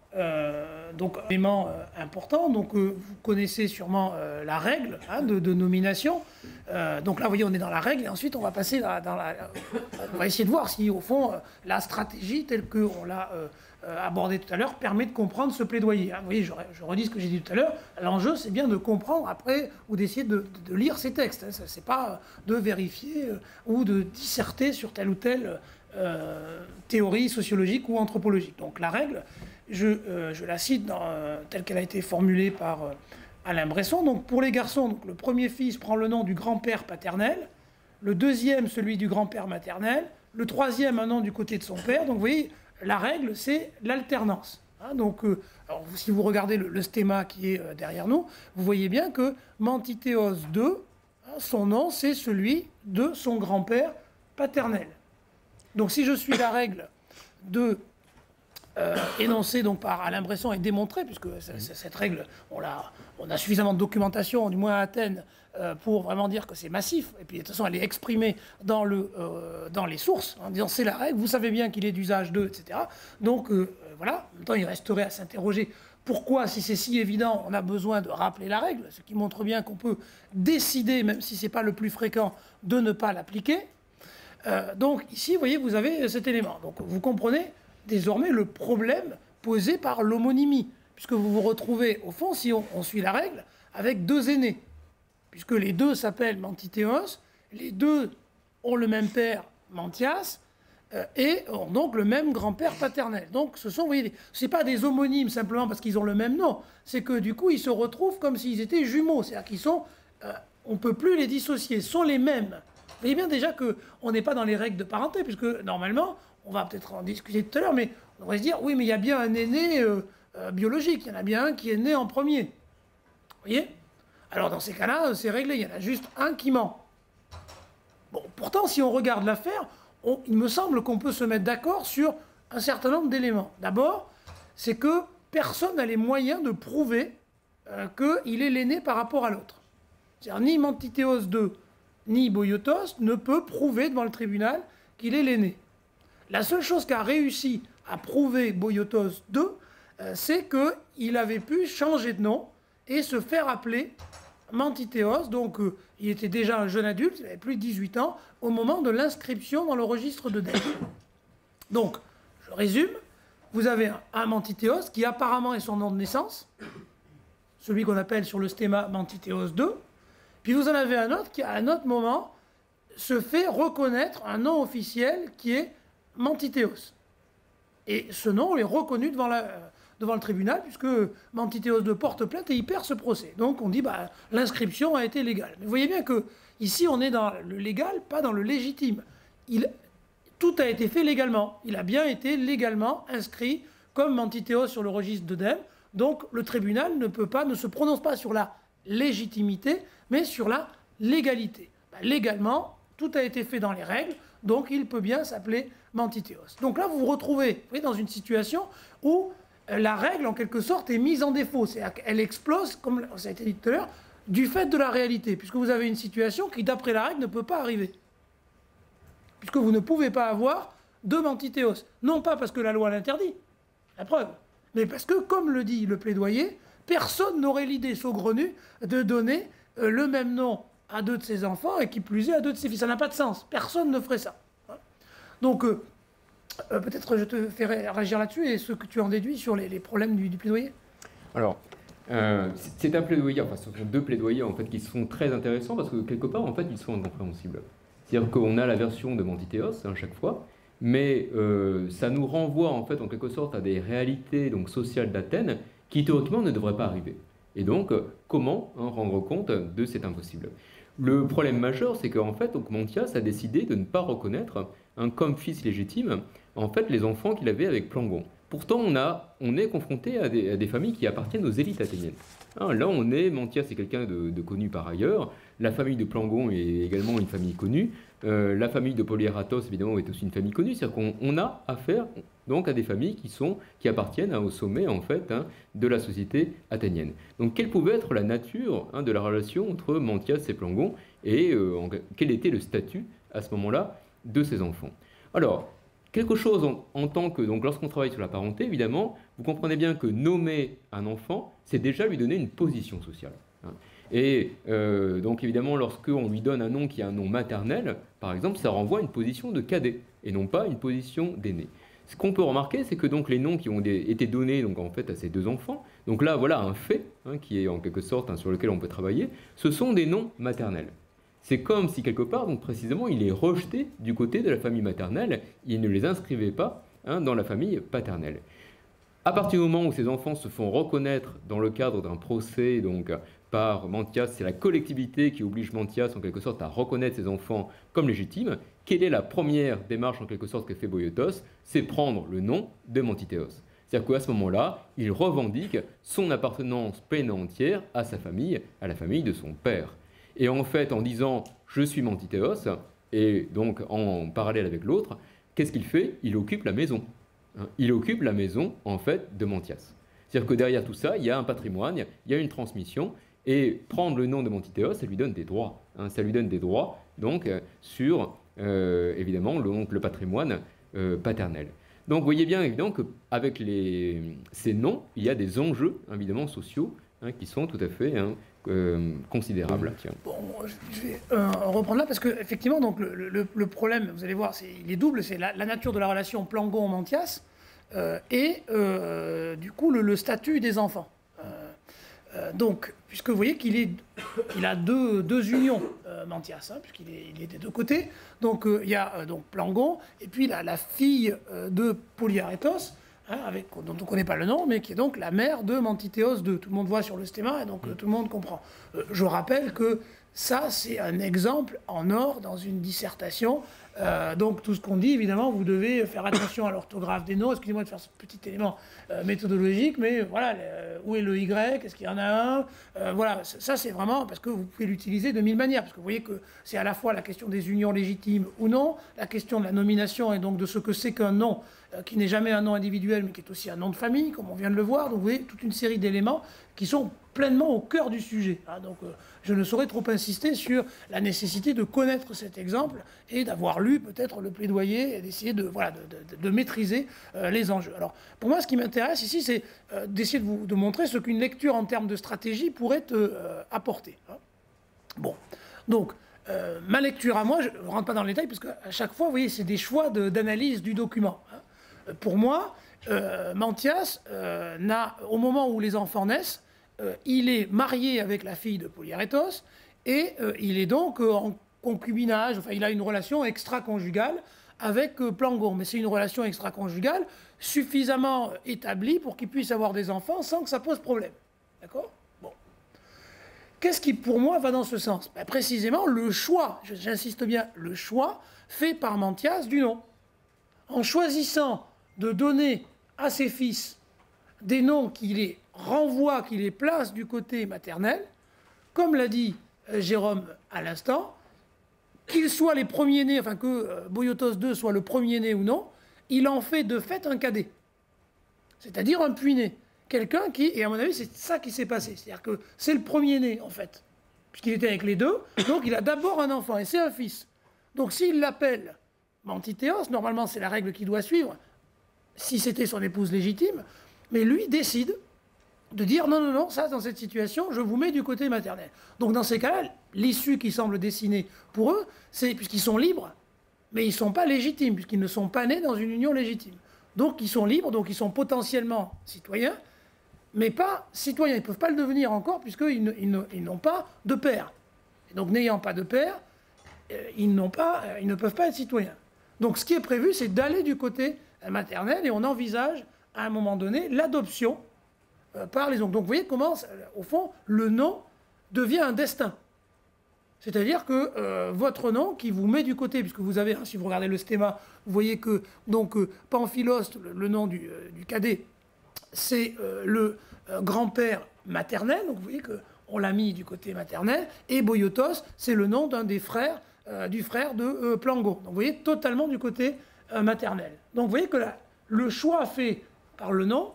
S1: euh, donc un élément euh, important. Donc, euh, vous connaissez sûrement euh, la règle hein, de, de nomination. Euh, donc là, vous voyez, on est dans la règle, et ensuite, on va passer dans la, dans la, on va essayer de voir si, au fond, euh, la stratégie telle qu'on l'a euh, abordée tout à l'heure permet de comprendre ce plaidoyer. Hein. Vous voyez, je, je redis ce que j'ai dit tout à l'heure. L'enjeu, c'est bien de comprendre après ou d'essayer de, de, de lire ces textes. Hein. C'est pas de vérifier euh, ou de disserter sur telle ou telle euh, théorie sociologique ou anthropologique. Donc la règle, je, euh, je la cite dans, euh, telle qu'elle a été formulée par euh, Alain Bresson. Donc pour les garçons, donc, le premier fils prend le nom du grand-père paternel. le deuxième celui du grand-père maternel, le troisième un nom du côté de son père. Donc vous voyez, la règle, c'est l'alternance. Hein, donc, euh, alors, si vous regardez le, le stéma qui est euh, derrière nous, vous voyez bien que Mantithéos deux, hein, son nom, c'est celui de son grand-père paternel. Donc si je suis la règle de euh, énoncée donc, par Alain Bresson et démontrée, puisque cette règle, on a, on a suffisamment de documentation, du moins à Athènes, euh, pour vraiment dire que c'est massif, et puis de toute façon elle est exprimée dans, le, euh, dans les sources, en disant c'est la règle, vous savez bien qu'il est d'usage de, et cetera. Donc euh, voilà, en même temps il resterait à s'interroger pourquoi, si c'est si évident, on a besoin de rappeler la règle, ce qui montre bien qu'on peut décider, même si ce n'est pas le plus fréquent, de ne pas l'appliquer. Euh, donc ici, vous voyez, vous avez cet élément. Donc vous comprenez désormais le problème posé par l'homonymie, puisque vous vous retrouvez, au fond, si on, on suit la règle, avec deux aînés, puisque les deux s'appellent Mantithéos, les deux ont le même père, Mantias, euh, et ont donc le même grand-père paternel. Donc ce sont, vous voyez, c'est pas des homonymes simplement parce qu'ils ont le même nom, c'est que du coup, ils se retrouvent comme s'ils étaient jumeaux, c'est-à-dire qu'ils sont, euh, on ne peut plus les dissocier, sont les mêmes. Vous voyez bien déjà qu'on n'est pas dans les règles de parenté, puisque normalement, on va peut-être en discuter tout à l'heure, mais on devrait se dire, oui, mais il y a bien un aîné euh, euh, biologique, il y en a bien un qui est né en premier. Vous voyez? Alors dans ces cas-là, c'est réglé, il y en a juste un qui ment. Bon, pourtant, si on regarde l'affaire, il me semble qu'on peut se mettre d'accord sur un certain nombre d'éléments. D'abord, c'est que personne n'a les moyens de prouver euh, qu'il est l'aîné par rapport à l'autre. C'est-à-dire, ni Mantithéos deux, ni Boiotos ne peut prouver devant le tribunal qu'il est l'aîné. La seule chose qu'a réussi à prouver Boiotos deux, euh, c'est qu'il avait pu changer de nom et se faire appeler Mantithéos. Donc euh, il était déjà un jeune adulte, il avait plus de dix-huit ans, au moment de l'inscription dans le registre de Delphes. Donc, je résume, vous avez un, un Mantithéos qui apparemment est son nom de naissance, celui qu'on appelle sur le stéma Mantithéos deux, puis vous en avez un autre qui, à un autre moment, se fait reconnaître un nom officiel qui est Mantithéos. Et ce nom est reconnu devant, la, devant le tribunal, puisque Mantithéos deux porte plainte et il perd ce procès. Donc on dit, bah, l'inscription a été légale. Mais vous voyez bien que ici, on est dans le légal, pas dans le légitime. Il, tout a été fait légalement. Il a bien été légalement inscrit comme Mantithéos sur le registre d'Œdème. Donc le tribunal ne peut pas, ne se prononce pas sur la légitimité, mais sur la légalité. Ben, légalement, tout a été fait dans les règles, donc il peut bien s'appeler Mantithéos. Donc là, vous vous retrouvez, vous voyez, dans une situation où euh, la règle, en quelque sorte, est mise en défaut. C'est-à-dire qu'elle explose, comme ça a été dit tout à l'heure, du fait de la réalité, puisque vous avez une situation qui, d'après la règle, ne peut pas arriver. Puisque vous ne pouvez pas avoir deux Mantithéos. Non pas parce que la loi l'interdit, la preuve, mais parce que, comme le dit le plaidoyer, personne n'aurait l'idée saugrenue de donner euh, le même nom à deux de ses enfants et qui plus est à deux de ses fils. Ça n'a pas de sens. Personne ne ferait ça. Donc, euh, euh, peut-être je te fais réagir là-dessus et ce que tu en déduis sur les, les problèmes du, du plaidoyer.
S2: Alors, euh, c'est un plaidoyer, enfin ce sont deux plaidoyers en fait qui sont très intéressants parce que quelque part en fait ils sont incompréhensibles. C'est-à-dire qu'on a la version de Mantithéos à chaque fois, mais euh, ça nous renvoie en fait en quelque sorte à des réalités donc sociales d'Athènes qui théoriquement ne devraient pas arriver. Et donc, comment hein, rendre compte de cet impossible? Le problème majeur, c'est qu'en fait, donc, Mantias a décidé de ne pas reconnaître hein, comme fils légitime en fait, les enfants qu'il avait avec Plangon. Pourtant, on, a, on est confronté à des, à des familles qui appartiennent aux élites athéniennes. Hein, là, on est, Mantias est quelqu'un de, de connu par ailleurs, la famille de Plangon est également une famille connue, euh, la famille de Polyaratos, évidemment, est aussi une famille connue, c'est-à-dire qu'on on a affaire donc à des familles qui, sont, qui appartiennent hein, au sommet, en fait, hein, de la société athénienne. Donc, quelle pouvait être la nature hein, de la relation entre Mantias et Plangon, et euh, en, quel était le statut, à ce moment-là, de ces enfants? Alors, quelque chose en, en tant que, donc lorsqu'on travaille sur la parenté, évidemment, vous comprenez bien que nommer un enfant, c'est déjà lui donner une position sociale. Hein. Et euh, donc évidemment, lorsqu'on lui donne un nom qui est un nom maternel, par exemple, ça renvoie à une position de cadet, et non pas une position d'aîné. Ce qu'on peut remarquer, c'est que donc les noms qui ont des, été donnés donc en fait à ces deux enfants, donc là voilà un fait hein, qui est en quelque sorte hein, sur lequel on peut travailler, ce sont des noms maternels. C'est comme si quelque part, donc précisément, il est rejeté du côté de la famille maternelle, il ne les inscrivait pas hein, dans la famille paternelle. À partir du moment où ces enfants se font reconnaître dans le cadre d'un procès donc, par Mantias, c'est la collectivité qui oblige Mantias en quelque sorte à reconnaître ses enfants comme légitimes. Quelle est la première démarche en quelque sorte que fait Boiotos? C'est prendre le nom de Mantithéos. C'est-à-dire qu'à ce moment-là, il revendique son appartenance pleine et entière à sa famille, à la famille de son père. Et en fait, en disant « je suis Mantithéos », et donc en parallèle avec l'autre, qu'est-ce qu'il fait? Il occupe la maison. Il occupe la maison, en fait, de Mantias. C'est-à-dire que derrière tout ça, il y a un patrimoine, il y a une transmission, et prendre le nom de Mantithéos, ça lui donne des droits. Hein, ça lui donne des droits, donc, euh, sur, euh, évidemment, le, donc, le patrimoine euh, paternel. Donc, vous voyez bien, évidemment, qu'avec les, ces noms, il y a des enjeux, évidemment, sociaux, hein, qui sont tout à fait hein, euh, considérables. Tiens.
S1: Bon, je vais euh, reprendre là, parce qu'effectivement, donc, le, le, le problème, vous allez voir, c'est, il est double, c'est la, la nature de la relation Plangon-Mantias, Euh, et euh, du coup le, le statut des enfants. Euh, euh, donc, puisque vous voyez qu'il est, il a deux, deux unions, euh, Mantias, hein, puisqu'il est, il est des deux côtés. Donc euh, il y a euh, donc Plangon, et puis la, la fille euh, de Polyarethos, hein, avec, dont on ne connaît pas le nom, mais qui est donc la mère de Mantithéos deux. Tout le monde voit sur le stéma, et donc euh, tout le monde comprend. Euh, je rappelle que ça, c'est un exemple en or dans une dissertation. Euh, donc, tout ce qu'on dit, évidemment, vous devez faire attention à l'orthographe des noms. Excusez-moi de faire ce petit élément euh, méthodologique, mais voilà, euh, où est le Y? Est-ce qu'il y en a un? euh, Voilà, ça, c'est vraiment parce que vous pouvez l'utiliser de mille manières. Parce que vous voyez que c'est à la fois la question des unions légitimes ou non, la question de la nomination et donc de ce que c'est qu'un nom, euh, qui n'est jamais un nom individuel, mais qui est aussi un nom de famille, comme on vient de le voir. Donc, vous voyez, toute une série d'éléments qui sont pleinement au cœur du sujet. Hein. Donc, euh, je ne saurais trop insister sur la nécessité de connaître cet exemple et d'avoir lu peut-être le plaidoyer et d'essayer de, voilà, de, de, de maîtriser euh, les enjeux. Alors, pour moi, ce qui m'intéresse ici, c'est euh, d'essayer de vous de montrer ce qu'une lecture en termes de stratégie pourrait euh, apporter. Hein. Bon, donc, euh, ma lecture à moi, je ne rentre pas dans le détail, parce qu'à chaque fois, vous voyez, c'est des choix de, d'analyse du document. Hein. Pour moi, euh, Mantias euh, n'a, au moment où les enfants naissent, Euh, il est marié avec la fille de Polyarethos et euh, il est donc euh, en concubinage, enfin il a une relation extra-conjugale avec euh, Plangon, mais c'est une relation extra-conjugale suffisamment établie pour qu'il puisse avoir des enfants sans que ça pose problème. D'accord ? Bon. Qu'est-ce qui, pour moi, va dans ce sens? Ben, précisément, le choix, j'insiste bien, le choix fait par Mantias du nom. En choisissant de donner à ses fils des noms qui les renvoient, qui les placent du côté maternel, comme l'a dit euh, Jérôme à l'instant, qu'ils soient les premiers-nés, enfin que euh, Boiotos deux soit le premier-né ou non, il en fait de fait un cadet. C'est-à-dire un puits-né. Quelqu'un qui, et à mon avis, c'est ça qui s'est passé. C'est-à-dire que c'est le premier-né, en fait, puisqu'il était avec les deux, donc il a d'abord un enfant, et c'est un fils. Donc s'il l'appelle Mantithéos, normalement c'est la règle qui doit suivre, si c'était son épouse légitime, mais lui décide de dire non, non, non, ça, dans cette situation, je vous mets du côté maternel. Donc dans ces cas-là, l'issue qui semble dessinée pour eux, c'est puisqu'ils sont libres, mais ils ne sont pas légitimes, puisqu'ils ne sont pas nés dans une union légitime. Donc ils sont libres, donc ils sont potentiellement citoyens, mais pas citoyens. Ils ne peuvent pas le devenir encore, puisqu'ils ne, ils ne, ils n'ont pas de père. Et donc n'ayant pas de père, euh, ils, n'ont pas, euh, ils ne peuvent pas être citoyens. Donc ce qui est prévu, c'est d'aller du côté maternel, et on envisage à un moment donné l'adoption euh, par les oncles. Donc vous voyez comment, au fond, le nom devient un destin. C'est-à-dire que euh, votre nom qui vous met du côté, puisque vous avez, hein, si vous regardez le stéma, vous voyez que donc euh, Pamphilos, le, le nom du, euh, du cadet, c'est euh, le euh, grand-père maternel, donc vous voyez qu'on l'a mis du côté maternel, et Boiotos, c'est le nom d'un des frères, euh, du frère de euh, Plangon. Donc vous voyez, totalement du côté euh, maternel. Donc vous voyez que la, le choix fait par le nom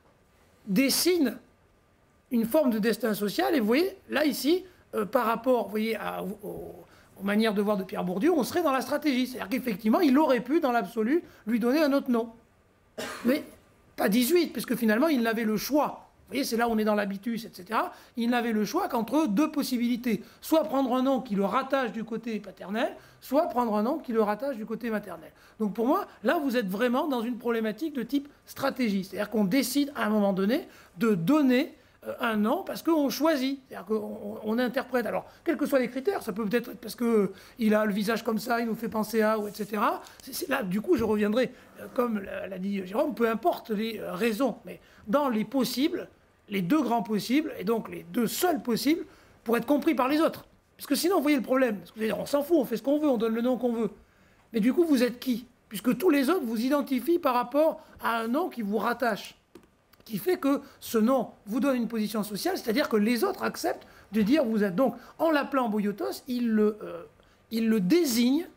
S1: dessine une forme de destin social, et vous voyez, là, ici, euh, par rapport, vous voyez, à, aux, aux manières de voir de Pierre Bourdieu, on serait dans la stratégie. C'est-à-dire qu'effectivement, il aurait pu, dans l'absolu, lui donner un autre nom. Mais pas dix-huit, puisque finalement, il n'avait le choix. Vous voyez, c'est là où on est dans l'habitus, et cetera. Il n'avait le choix qu'entre deux possibilités. Soit prendre un nom qui le rattache du côté paternel, soit prendre un nom qui le rattache du côté maternel. Donc pour moi, là, vous êtes vraiment dans une problématique de type stratégie. C'est-à-dire qu'on décide, à un moment donné, de donner euh, un nom parce qu'on choisit. C'est-à-dire qu'on on interprète. Alors, quels que soient les critères, ça peut peut-être être parce qu'il a le visage comme ça, il nous fait penser à, ou et cetera. C'est, c'est là, du coup, je reviendrai, euh, comme l'a, l'a dit Jérôme, peu importe les euh, raisons. Mais dans les possibles, les deux grands possibles, et donc les deux seuls possibles, pour être compris par les autres. Parce que sinon, vous voyez le problème. Parce que, vous allez dire, on s'en fout, on fait ce qu'on veut, on donne le nom qu'on veut. Mais du coup, vous êtes qui? Puisque tous les autres vous identifient par rapport à un nom qui vous rattache, qui fait que ce nom vous donne une position sociale, c'est-à-dire que les autres acceptent de dire vous êtes. Donc, en l'appelant Boyotos, il le, euh, il le désigne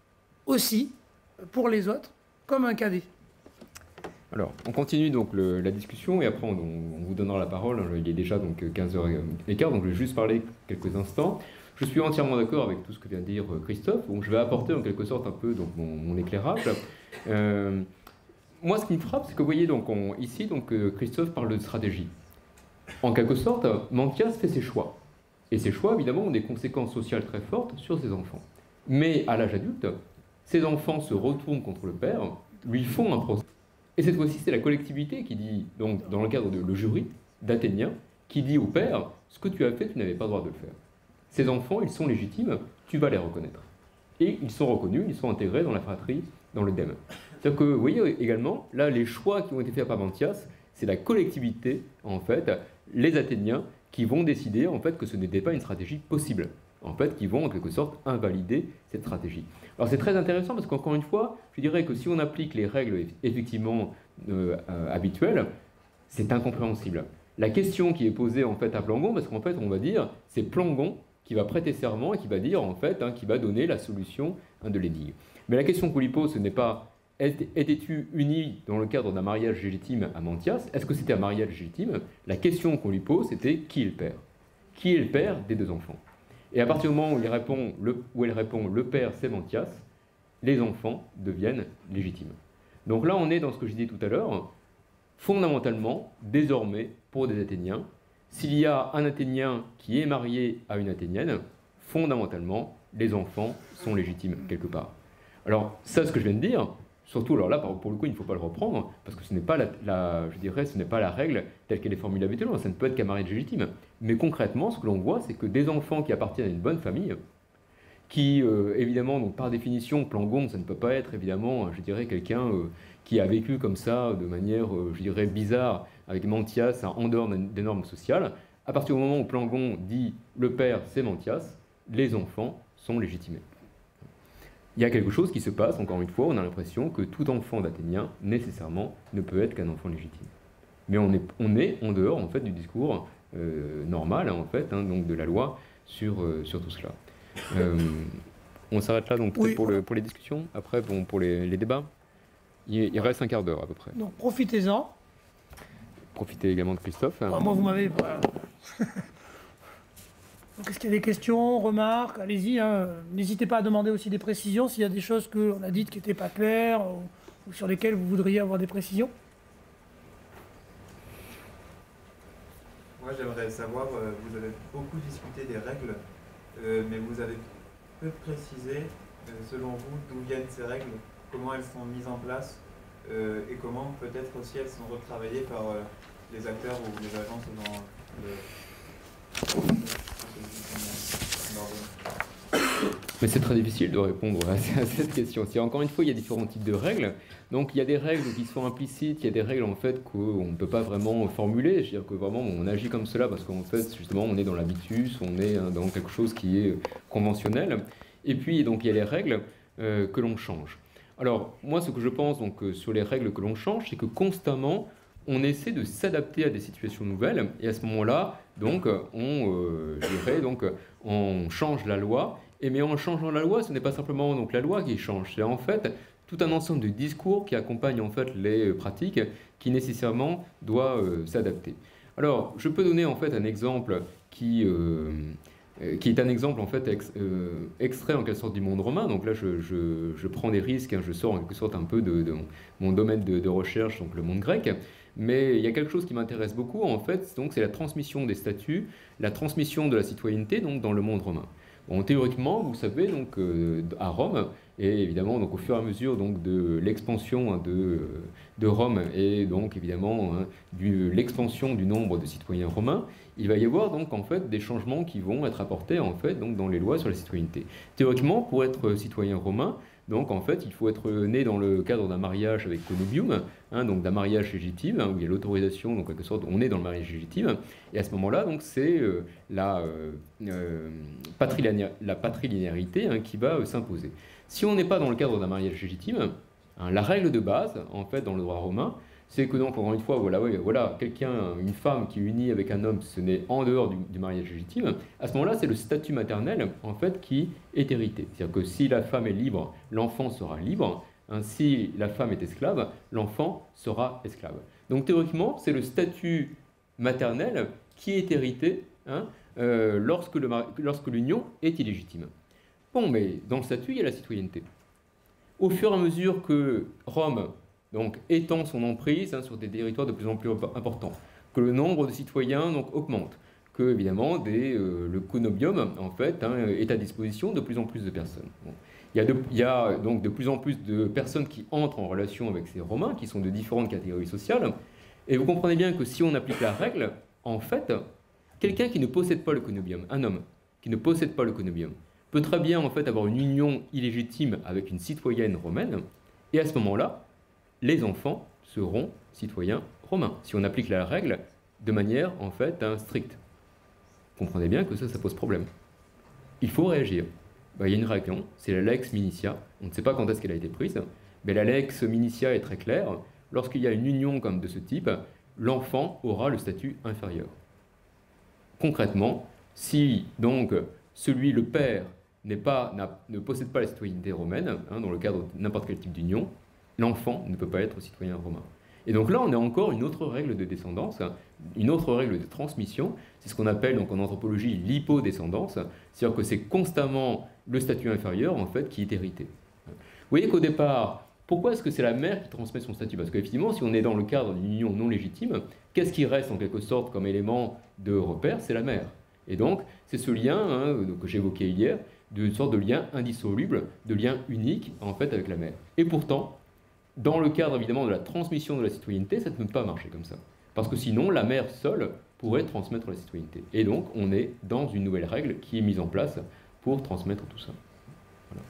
S1: aussi, pour les autres, comme un cadet.
S2: Alors, on continue donc le, la discussion et après on, on vous donnera la parole. Il est déjà donc quinze heures quinze, donc je vais juste parler quelques instants. Je suis entièrement d'accord avec tout ce que vient de dire Christophe, donc je vais apporter en quelque sorte un peu donc, mon, mon éclairage. Euh, moi, ce qui me frappe, c'est que vous voyez donc on, ici, donc, Christophe parle de stratégie. En quelque sorte, Mantias fait ses choix. Et ces choix, évidemment, ont des conséquences sociales très fortes sur ses enfants. Mais à l'âge adulte, ses enfants se retournent contre le père, lui font un procès. Et cette fois-ci, c'est la collectivité qui dit, donc dans le cadre de le jury d'Athéniens, qui dit au père, ce que tu as fait, tu n'avais pas le droit de le faire. Ces enfants, ils sont légitimes, tu vas les reconnaître. Et ils sont reconnus, ils sont intégrés dans la fratrie, dans le dème. C'est-à-dire que, vous voyez également, là, les choix qui ont été faits par Mantias, c'est la collectivité, en fait, les Athéniens, qui vont décider, en fait, que ce n'était pas une stratégie possible. En fait, qui vont, en quelque sorte, invalider cette stratégie. Alors, c'est très intéressant, parce qu'encore une fois, je dirais que si on applique les règles, effectivement, euh, euh, habituelles, c'est incompréhensible. La question qui est posée, en fait, à Plangon, parce qu'en fait, on va dire, c'est Plangon qui va prêter serment et qui va dire, en fait, hein, qui va donner la solution hein, de l'énigme. Mais la question qu'on lui pose, ce n'est pas « étais-tu uni dans le cadre d'un mariage légitime à Mantias ?» Est-ce que c'était un mariage légitime? La question qu'on lui pose, c'était « qui est le père ?» Qui est le père des deux enfants? Et à partir du moment où, il répond, le, où elle répond « le père, c'est Mantias », les enfants deviennent légitimes. Donc là, on est dans ce que je disais tout à l'heure, fondamentalement, désormais, pour des Athéniens, s'il y a un Athénien qui est marié à une Athénienne, fondamentalement, les enfants sont légitimes quelque part. Alors, ça, ce que je viens de dire, surtout, alors là, pour le coup, il ne faut pas le reprendre, parce que ce n'est pas la, la, je dirais, ce n'est pas la règle telle qu'elle est formulée habituellement, ça ne peut être qu'un mariage légitime. Mais concrètement, ce que l'on voit, c'est que des enfants qui appartiennent à une bonne famille, qui, euh, évidemment, donc par définition, Plangon, ça ne peut pas être, évidemment, je dirais, quelqu'un euh, qui a vécu comme ça, de manière, euh, je dirais, bizarre, avec Mantias, hein, en dehors des normes sociales. À partir du moment où Plangon dit « le père, c'est Mantias », les enfants sont légitimés. Il y a quelque chose qui se passe, encore une fois, on a l'impression que tout enfant d'Athénien, nécessairement, ne peut être qu'un enfant légitime. Mais on est, on est en dehors, en fait, du discours euh, normal, hein, en fait, hein, donc de la loi sur, euh, sur tout cela. Euh, on s'arrête là, donc, peut-être oui. pour, le, pour les discussions, après, bon, pour les, les débats. Il, il reste un quart d'heure, à peu près.
S1: Donc, profitez-en.
S2: Profitez également de Christophe.
S1: Bon, moi, vous m'avez... Est-ce qu'il y a des questions, remarques? Allez-y, hein. N'hésitez pas à demander aussi des précisions s'il y a des choses qu'on a dites qui n'étaient pas claires ou, ou sur lesquelles vous voudriez avoir des précisions.
S3: Moi, j'aimerais savoir, euh, vous avez beaucoup discuté des règles, euh, mais vous avez peu précisé, euh, selon vous, d'où viennent ces règles, comment elles sont mises en place, euh, et comment peut-être aussi elles sont retravaillées par euh, les acteurs ou les agences dans le...
S2: Mais c'est très difficile de répondre à cette question. C'est encore une fois, il y a différents types de règles. Donc il y a des règles qui sont implicites, il y a des règles en fait qu'on ne peut pas vraiment formuler. Je veux dire que vraiment on agit comme cela parce qu'en fait justement on est dans l'habitus, on est dans quelque chose qui est conventionnel. Et puis donc il y a les règles euh, que l'on change. Alors moi ce que je pense donc sur les règles que l'on change, c'est que constamment on essaie de s'adapter à des situations nouvelles, et à ce moment-là, donc, on, euh, je dirais, donc, on change la loi, et mais en changeant la loi, ce n'est pas simplement donc, la loi qui change, c'est en fait tout un ensemble de discours qui accompagnent en fait les pratiques qui nécessairement doit euh, s'adapter. Alors, je peux donner en fait un exemple qui, euh, qui est un exemple en fait ex, euh, extrait en quelque sorte du monde romain. Donc là, je, je, je prends des risques, hein, je sors en quelque sorte un peu de, de mon, mon domaine de, de recherche, donc le monde grec. Mais il y a quelque chose qui m'intéresse beaucoup, en fait, donc c'est la transmission des statuts, la transmission de la citoyenneté donc, dans le monde romain. Bon, théoriquement, vous savez, donc, euh, à Rome, et évidemment donc, au fur et à mesure donc, de l'expansion hein, de, de Rome et donc évidemment hein, de l'expansion du nombre de citoyens romains, il va y avoir donc en fait des changements qui vont être apportés en fait donc, dans les lois sur la citoyenneté. Théoriquement, pour être citoyen romain, Donc en fait, il faut être né dans le cadre d'un mariage avec connubium, hein, donc d'un mariage légitime, hein, où il y a l'autorisation, donc en quelque sorte, on est dans le mariage légitime. Et à ce moment-là, donc c'est euh, la, euh, euh, patrilinéa- la patrilinéarité hein, qui va euh, s'imposer. Si on n'est pas dans le cadre d'un mariage légitime, hein, la règle de base, en fait, dans le droit romain, c'est que donc, encore une fois, voilà, ouais, voilà quelqu'un, une femme qui est unie avec un homme, ce n'est en dehors du, du mariage légitime. À ce moment-là, c'est le statut maternel, en fait, qui est hérité. C'est-à-dire que si la femme est libre, l'enfant sera libre. Hein, si la femme est esclave, l'enfant sera esclave. Donc, théoriquement, c'est le statut maternel qui est hérité hein, euh, lorsque, le, lorsque l'union est illégitime. Bon, mais dans le statut, il y a la citoyenneté. Au fur et à mesure que Rome donc, étend son emprise hein, sur des territoires de plus en plus importants, que le nombre de citoyens donc, augmente, que évidemment des, euh, le connubium en fait, hein, est à disposition de plus en plus de personnes. Bon. Il, y a de, il y a donc de plus en plus de personnes qui entrent en relation avec ces Romains, qui sont de différentes catégories sociales, et vous comprenez bien que si on applique la règle, en fait, quelqu'un qui ne possède pas le connubium, un homme qui ne possède pas le connubium, peut très bien en fait avoir une union illégitime avec une citoyenne romaine, et à ce moment-là, les enfants seront citoyens romains, si on applique la règle de manière en fait hein, stricte. Vous comprenez bien que ça, ça pose problème. Il faut réagir. Ben, il y a une réaction, c'est la lex minitia. On ne sait pas quand est-ce qu'elle a été prise, mais la lex minitia est très claire. Lorsqu'il y a une union comme de ce type, l'enfant aura le statut inférieur. Concrètement, si donc celui, le père, n'est pas, ne possède pas la citoyenneté romaine, hein, dans le cadre de n'importe quel type d'union, l'enfant ne peut pas être citoyen romain. Et donc là, on a encore une autre règle de descendance, une autre règle de transmission, c'est ce qu'on appelle donc en anthropologie l'hypodescendance, c'est-à-dire que c'est constamment le statut inférieur en fait qui est hérité. Vous voyez qu'au départ, pourquoi est-ce que c'est la mère qui transmet son statut? Parce qu'effectivement, si on est dans le cadre d'une union non légitime, qu'est-ce qui reste en quelque sorte comme élément de repère? C'est la mère. Et donc, c'est ce lien hein, que j'évoquais hier, d'une sorte de lien indissoluble, de lien unique en fait avec la mère. Et pourtant, dans le cadre évidemment de la transmission de la citoyenneté, ça ne peut pas marcher comme ça. Parce que sinon, la mère seule pourrait transmettre la citoyenneté. Et donc, on est dans une nouvelle règle qui est mise en place pour transmettre tout ça. Voilà.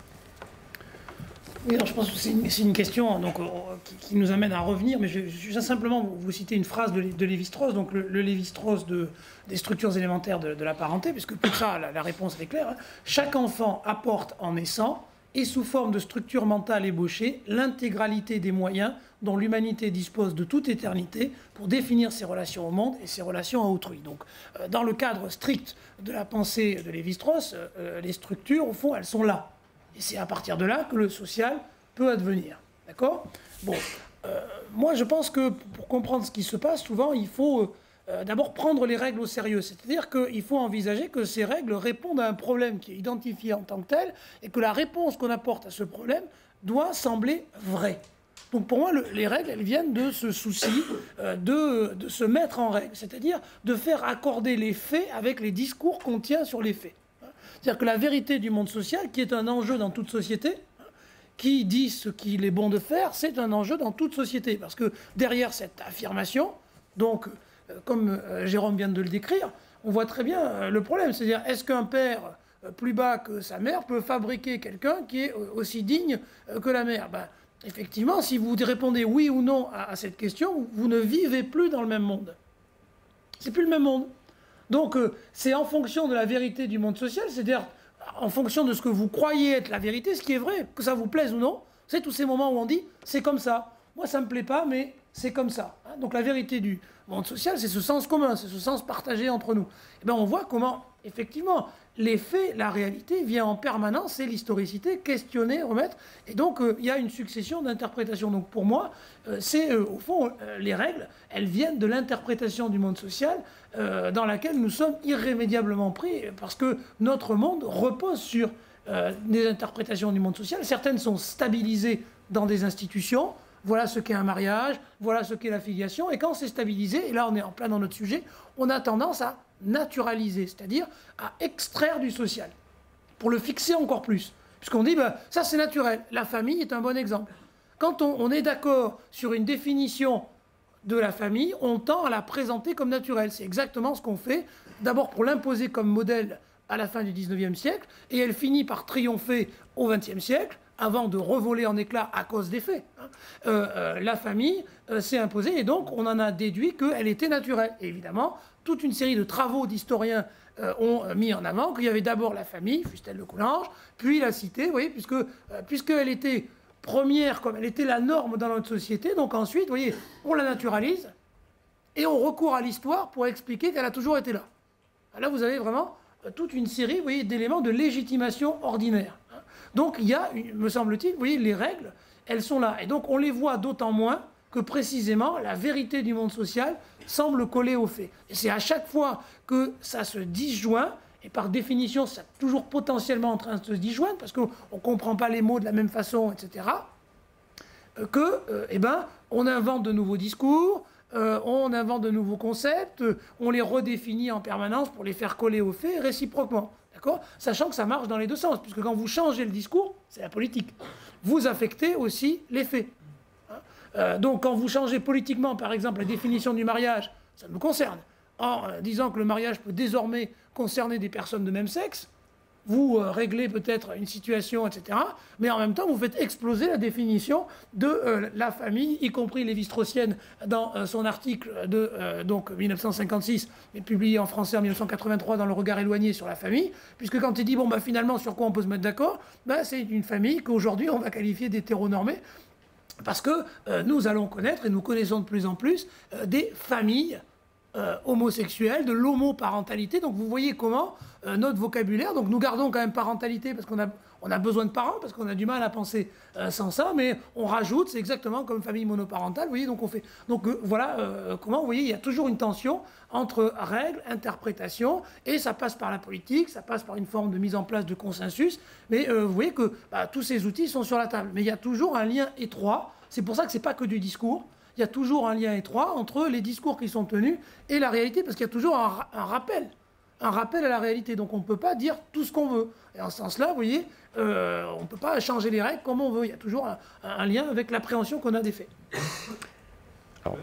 S1: Oui, alors je pense que c'est une, c'est une question donc, euh, qui, qui nous amène à revenir, mais je, je vais simplement vous, vous citer une phrase de, de Lévi-Strauss, donc le, le Lévi-Strauss de, des structures élémentaires de, de la parenté, puisque pour ça, la, la réponse est claire. Hein. Chaque enfant apporte en naissant, et sous forme de structure mentale ébauchée, l'intégralité des moyens dont l'humanité dispose de toute éternité pour définir ses relations au monde et ses relations à autrui. Donc, euh, dans le cadre strict de la pensée de Lévi-Strauss, euh, les structures, au fond, elles sont là. Et c'est à partir de là que le social peut advenir. D'accord ? Bon, euh, moi, je pense que pour comprendre ce qui se passe, souvent, il faut euh, d'abord prendre les règles au sérieux. C'est-à-dire qu'il faut envisager que ces règles répondent à un problème qui est identifié en tant que tel et que la réponse qu'on apporte à ce problème doit sembler vraie. Donc pour moi, le, les règles, elles viennent de ce souci euh, de, de se mettre en règle, c'est-à-dire de faire accorder les faits avec les discours qu'on tient sur les faits. C'est-à-dire que la vérité du monde social, qui est un enjeu dans toute société, qui dit ce qu'il est bon de faire, c'est un enjeu dans toute société. Parce que derrière cette affirmation, donc, euh, comme euh, Jérôme vient de le décrire, on voit très bien euh, le problème. C'est-à-dire, est-ce qu'un père euh, plus bas que sa mère peut fabriquer quelqu'un qui est euh, aussi digne euh, que la mère? Ben, effectivement, si vous répondez oui ou non à, à cette question, vous ne vivez plus dans le même monde. C'est plus le même monde. Donc, euh, c'est en fonction de la vérité du monde social, c'est-à-dire en fonction de ce que vous croyez être la vérité, ce qui est vrai, que ça vous plaise ou non, c'est tous ces moments où on dit « c'est comme ça ». Moi, ça ne me plaît pas, mais c'est comme ça. Hein. Donc, la vérité du monde social, c'est ce sens commun, c'est ce sens partagé entre nous. Et bien, on voit comment, effectivement, les faits, la réalité vient en permanence, c'est l'historicité, questionner, remettre. Et donc, euh, il y a une succession d'interprétations. Donc, pour moi, euh, c'est, euh, au fond, euh, les règles, elles viennent de l'interprétation du monde social euh, dans laquelle nous sommes irrémédiablement pris, parce que notre monde repose sur euh, des interprétations du monde social. Certaines sont stabilisées dans des institutions. Voilà ce qu'est un mariage, voilà ce qu'est la filiation. Et quand c'est stabilisé, et là on est en plein dans notre sujet, on a tendance à naturaliser, c'est-à-dire à extraire du social, pour le fixer encore plus. Puisqu'on dit, ben, ça c'est naturel. La famille est un bon exemple. Quand on, on est d'accord sur une définition de la famille, on tend à la présenter comme naturelle. C'est exactement ce qu'on fait, d'abord pour l'imposer comme modèle à la fin du dix-neuvième siècle, et elle finit par triompher au vingtième siècle, avant de revoler en éclats à cause des faits, hein, euh, euh, la famille euh, s'est imposée, et donc on en a déduit qu'elle était naturelle. Et évidemment, toute une série de travaux d'historiens euh, ont mis en avant qu'il y avait d'abord la famille, Fustel de Coulanges, puis la cité, vous voyez, puisque, euh, puisqu'elle était première, comme elle était la norme dans notre société, donc ensuite, vous voyez, on la naturalise, et on recourt à l'histoire pour expliquer qu'elle a toujours été là. Là, vous avez vraiment toute une série, vous voyez, d'éléments de légitimation ordinaire. Donc, il y a, me semble-t-il, vous voyez, les règles, elles sont là. Et donc, on les voit d'autant moins que, précisément, la vérité du monde social semble coller aux faits. Et c'est à chaque fois que ça se disjoint, et par définition, c'est toujours potentiellement en train de se disjoindre, parce qu'on ne comprend pas les mots de la même façon, et cetera, que, euh, eh ben, on invente de nouveaux discours, euh, on invente de nouveaux concepts, euh, on les redéfinit en permanence pour les faire coller aux faits réciproquement. D'accord ? Sachant que ça marche dans les deux sens, puisque quand vous changez le discours, c'est la politique. Vous affectez aussi les faits. Hein ? euh, donc, quand vous changez politiquement, par exemple, la définition du mariage, ça nous concerne. En euh, disant que le mariage peut désormais concerner des personnes de même sexe, vous euh, réglez peut-être une situation, et cetera. Mais en même temps, vous faites exploser la définition de euh, la famille, y compris Lévi-Straussienne, dans euh, son article de euh, donc, mille neuf cent cinquante-six, mais publié en français en mille neuf cent quatre-vingt-trois dans Le Regard éloigné sur la famille, puisque quand il dit, bon, bah, finalement, sur quoi on peut se mettre d'accord, bah, c'est une famille qu'aujourd'hui, on va qualifier d'hétéronormée, parce que euh, nous allons connaître, et nous connaissons de plus en plus, euh, des familles Euh, homosexuelle, de l'homoparentalité. Donc vous voyez comment euh, notre vocabulaire, donc nous gardons quand même parentalité parce qu'on a, on a besoin de parents, parce qu'on a du mal à penser euh, sans ça, mais on rajoute, c'est exactement comme famille monoparentale, vous voyez, donc on fait... Donc euh, voilà euh, comment, vous voyez, il y a toujours une tension entre règles, interprétation, et ça passe par la politique, ça passe par une forme de mise en place de consensus, mais euh, vous voyez que bah, tous ces outils sont sur la table. Mais il y a toujours un lien étroit, c'est pour ça que c'est pas que du discours, il y a toujours un lien étroit entre les discours qui sont tenus et la réalité, parce qu'il y a toujours un, un rappel, un rappel à la réalité. Donc on ne peut pas dire tout ce qu'on veut. Et en ce sens-là, vous voyez, euh, on ne peut pas changer les règles comme on veut. Il y a toujours un, un lien avec l'appréhension qu'on a des faits.
S2: Alors.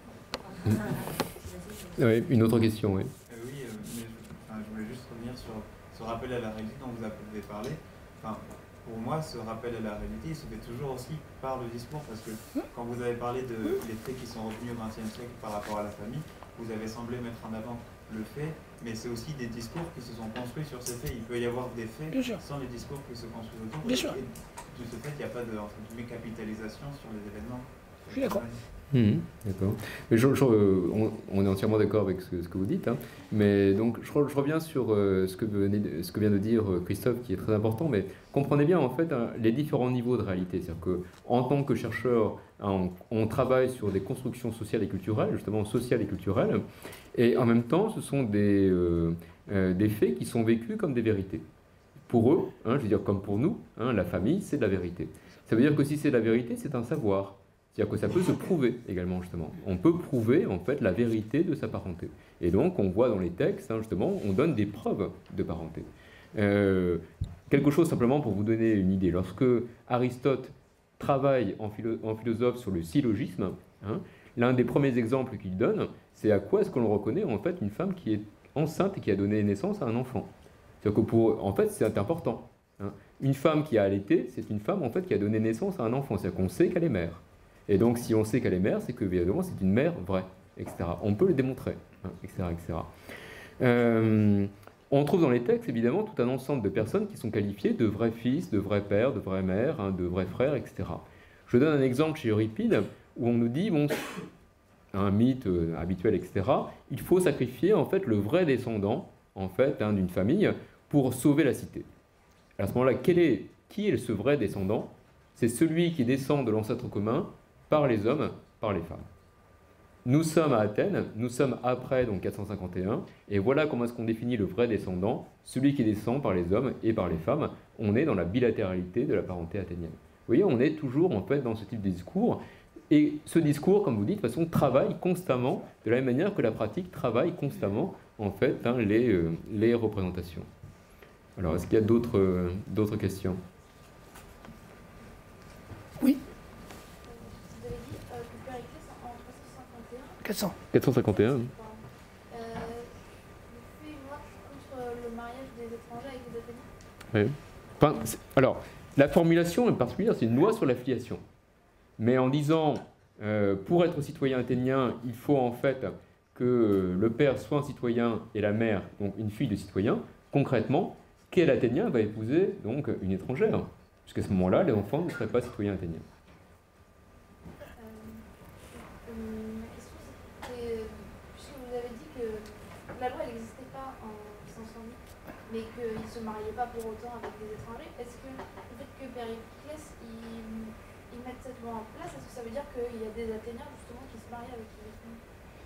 S2: Oui, une autre question, oui.
S3: Euh, oui, euh, mais je, enfin, je voulais juste revenir sur ce rappel à la réalité dont vous avez parlé. Enfin, pour moi, ce rappel à la réalité, il se fait toujours aussi par le discours, parce que quand vous avez parlé de les faits qui sont revenus au vingtième siècle par rapport à la famille, vous avez semblé mettre en avant le fait, mais c'est aussi des discours qui se sont construits sur ces faits. Il peut y avoir des faits sans les discours qui se construisent autour.
S1: Bien sûr.
S3: Et de ce fait, il n'y a pas de entre guillemets, capitalisation sur les événements.
S1: Je suis d'accord.
S2: Mmh, d'accord. Mais je, je, on, on est entièrement d'accord avec ce, ce que vous dites. Hein. Mais donc, je, je reviens sur euh, ce, que venez, ce que vient de dire Christophe, qui est très important. Mais comprenez bien, en fait, hein, les différents niveaux de réalité. C'est-à-dire qu'en tant que chercheur, hein, on, on travaille sur des constructions sociales et culturelles, justement sociales et culturelles. Et en même temps, ce sont des, euh, euh, des faits qui sont vécus comme des vérités. Pour eux, hein, je veux dire comme pour nous, hein, la famille, c'est de la vérité. Ça veut dire que si c'est de la vérité, c'est un savoir. C'est-à-dire que ça peut se prouver également, justement. On peut prouver, en fait, la vérité de sa parenté. Et donc, on voit dans les textes, hein, justement, on donne des preuves de parenté. Euh, quelque chose, simplement, pour vous donner une idée. Lorsque Aristote travaille en, philo en philosophe sur le syllogisme, hein, l'un des premiers exemples qu'il donne, c'est à quoi est-ce qu'on reconnaît, en fait, une femme qui est enceinte et qui a donné naissance à un enfant. C'est-à-dire que, pour, en fait, c'est important. Hein. Une femme qui a allaité, c'est une femme, en fait, qui a donné naissance à un enfant. C'est-à-dire qu'on sait qu'elle est mère. Et donc, si on sait qu'elle est mère, c'est que, évidemment, c'est une mère vraie, et cetera. On peut le démontrer, hein, et cetera, et cetera. Euh, on trouve dans les textes, évidemment, tout un ensemble de personnes qui sont qualifiées de vrais fils, de vrais pères, de vraies mères, hein, de vrais frères, et cetera. Je donne un exemple chez Euripide, où on nous dit, bon, un mythe euh, habituel, et cetera, il faut sacrifier, en fait, le vrai descendant, en fait, hein, d'une famille, pour sauver la cité. À ce moment-là, quel est, qui est ce vrai descendant? C'est celui qui descend de l'ancêtre commun, par les hommes, par les femmes. Nous sommes à Athènes, nous sommes après donc quatre cent cinquante et un, et voilà comment est-ce qu'on définit le vrai descendant, celui qui descend par les hommes et par les femmes. On est dans la bilatéralité de la parenté athénienne. Vous voyez, on est toujours en fait dans ce type de discours, et ce discours, comme vous dites, de toute façon, travaille constamment, de la même manière que la pratique travaille constamment en fait hein, les, euh, les représentations. Alors, est-ce qu'il y a d'autres euh, d'autres questions?
S1: Oui.
S4: Vous avez dit euh, que Périclès en trois cent cinquante et un.
S1: quatre cents.
S2: quatre cent cinquante et un.
S4: Euh, vous fait une marche contre le mariage des étrangers avec les Athéniens.
S2: Oui. Enfin, alors, La formulation est particulière, c'est une loi sur la filiation. Mais en disant, euh, pour être citoyen athénien, il faut en fait que le père soit un citoyen et la mère, donc une fille de citoyen, concrètement, quel Athénien va épouser donc une étrangère? Puisqu'à ce moment-là, les enfants ne seraient pas citoyens athéniens.
S4: Euh, euh, ma question, c'est, puisque vous avez dit que la loi n'existait pas en cinq cent huit, mais qu'ils ne se mariaient pas pour autant avec des étrangers, est-ce que le fait que Périclès il, il mette cette loi en place, est-ce que ça veut dire qu'il y a des Athéniens justement qui se marient avec des étrangers?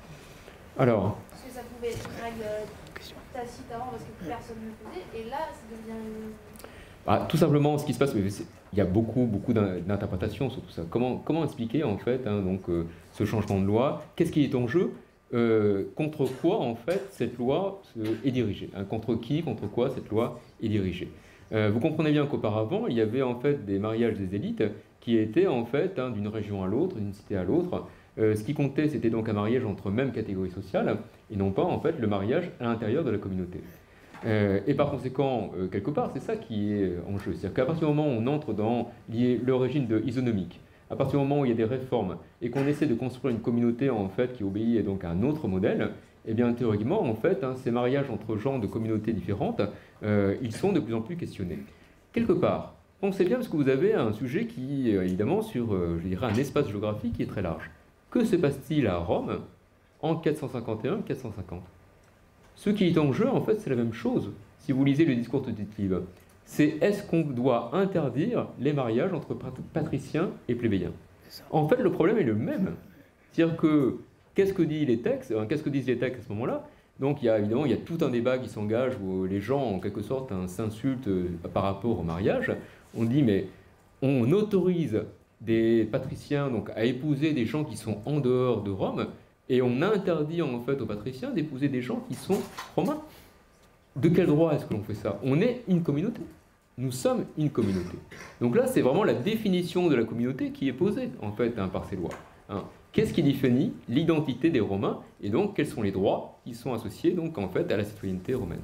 S2: Alors,
S4: parce que ça pouvait être une règle tacite avant parce que personne ne le faisait, et là ça devient une...
S2: ah, tout simplement, ce qui se passe, il y a beaucoup, beaucoup d'interprétations sur tout ça. Comment, comment expliquer en fait hein, donc, euh, ce changement de loi? Qu'est-ce qui est en jeu? euh, Contre quoi en fait cette loi est dirigée hein? Contre qui, contre quoi cette loi est dirigée? euh, Vous comprenez bien qu'auparavant, il y avait en fait des mariages des élites qui étaient en fait hein, d'une région à l'autre, d'une cité à l'autre. Euh, ce qui comptait, c'était donc un mariage entre même catégories sociales, et non pas en fait le mariage à l'intérieur de la communauté. Euh, et par conséquent, euh, quelque part, c'est ça qui est en jeu. C'est-à-dire qu'à partir du moment où on entre dans le régime de isonomique, à partir du moment où il y a des réformes, et qu'on essaie de construire une communauté en fait qui obéit donc à un autre modèle, eh bien théoriquement, en fait, hein, ces mariages entre gens de communautés différentes, euh, ils sont de plus en plus questionnés. Quelque part, pensez bien parce que vous avez un sujet qui, euh, évidemment, sur, euh, je dirais, un espace géographique qui est très large. Que se passe-t-il à Rome en quatre cent cinquante et un quatre cent cinquante? Ce qui est en jeu, en fait, c'est la même chose. Si vous lisez le discours de Tite-Live, c'est est-ce qu'on doit interdire les mariages entre patriciens et plébéiens? En fait, le problème est le même. C'est-à-dire que, qu'est-ce que disent les textes, qu'est-ce que disent les textes à ce moment-là? Donc, il y a évidemment il y a tout un débat qui s'engage où les gens, en quelque sorte, hein, s'insultent par rapport au mariage. On dit, mais on autorise des patriciens donc, à épouser des gens qui sont en dehors de Rome, et on interdit en fait aux patriciens d'épouser des gens qui sont romains. De quel droit est-ce que l'on fait ça? On est une communauté. Nous sommes une communauté. Donc là, c'est vraiment la définition de la communauté qui est posée en fait hein, par ces lois. Hein. Qu'est-ce qui définit l'identité des Romains, et donc quels sont les droits qui sont associés donc en fait à la citoyenneté romaine?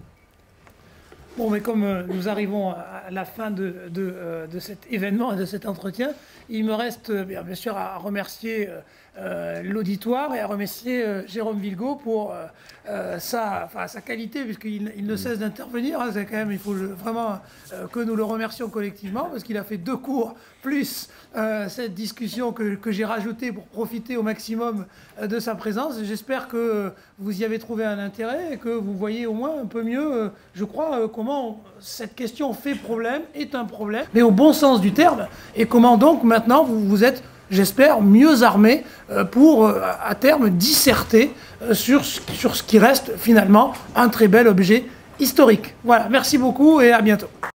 S1: Bon, mais comme euh, nous arrivons à la fin de, de, euh, de cet événement et de cet entretien, il me reste euh, bien, bien sûr à remercier euh, euh, l'auditoire et à remercier euh, Jérôme Vilgaud pour euh, euh, sa, enfin, sa qualité, puisqu'il il ne cesse d'intervenir. Hein, c'est quand même, il faut le, vraiment euh, que nous le remercions collectivement, parce qu'il a fait deux cours, plus euh, cette discussion que, que j'ai rajoutée pour profiter au maximum euh, de sa présence. J'espère que vous y avez trouvé un intérêt et que vous voyez au moins un peu mieux, euh, je crois, euh, comment cette question fait problème, est un problème, mais au bon sens du terme, et comment donc maintenant vous, vous êtes, j'espère, mieux armés euh, pour, euh, à terme, disserter euh, sur, sur ce qui reste finalement un très bel objet historique. Voilà, merci beaucoup et à bientôt.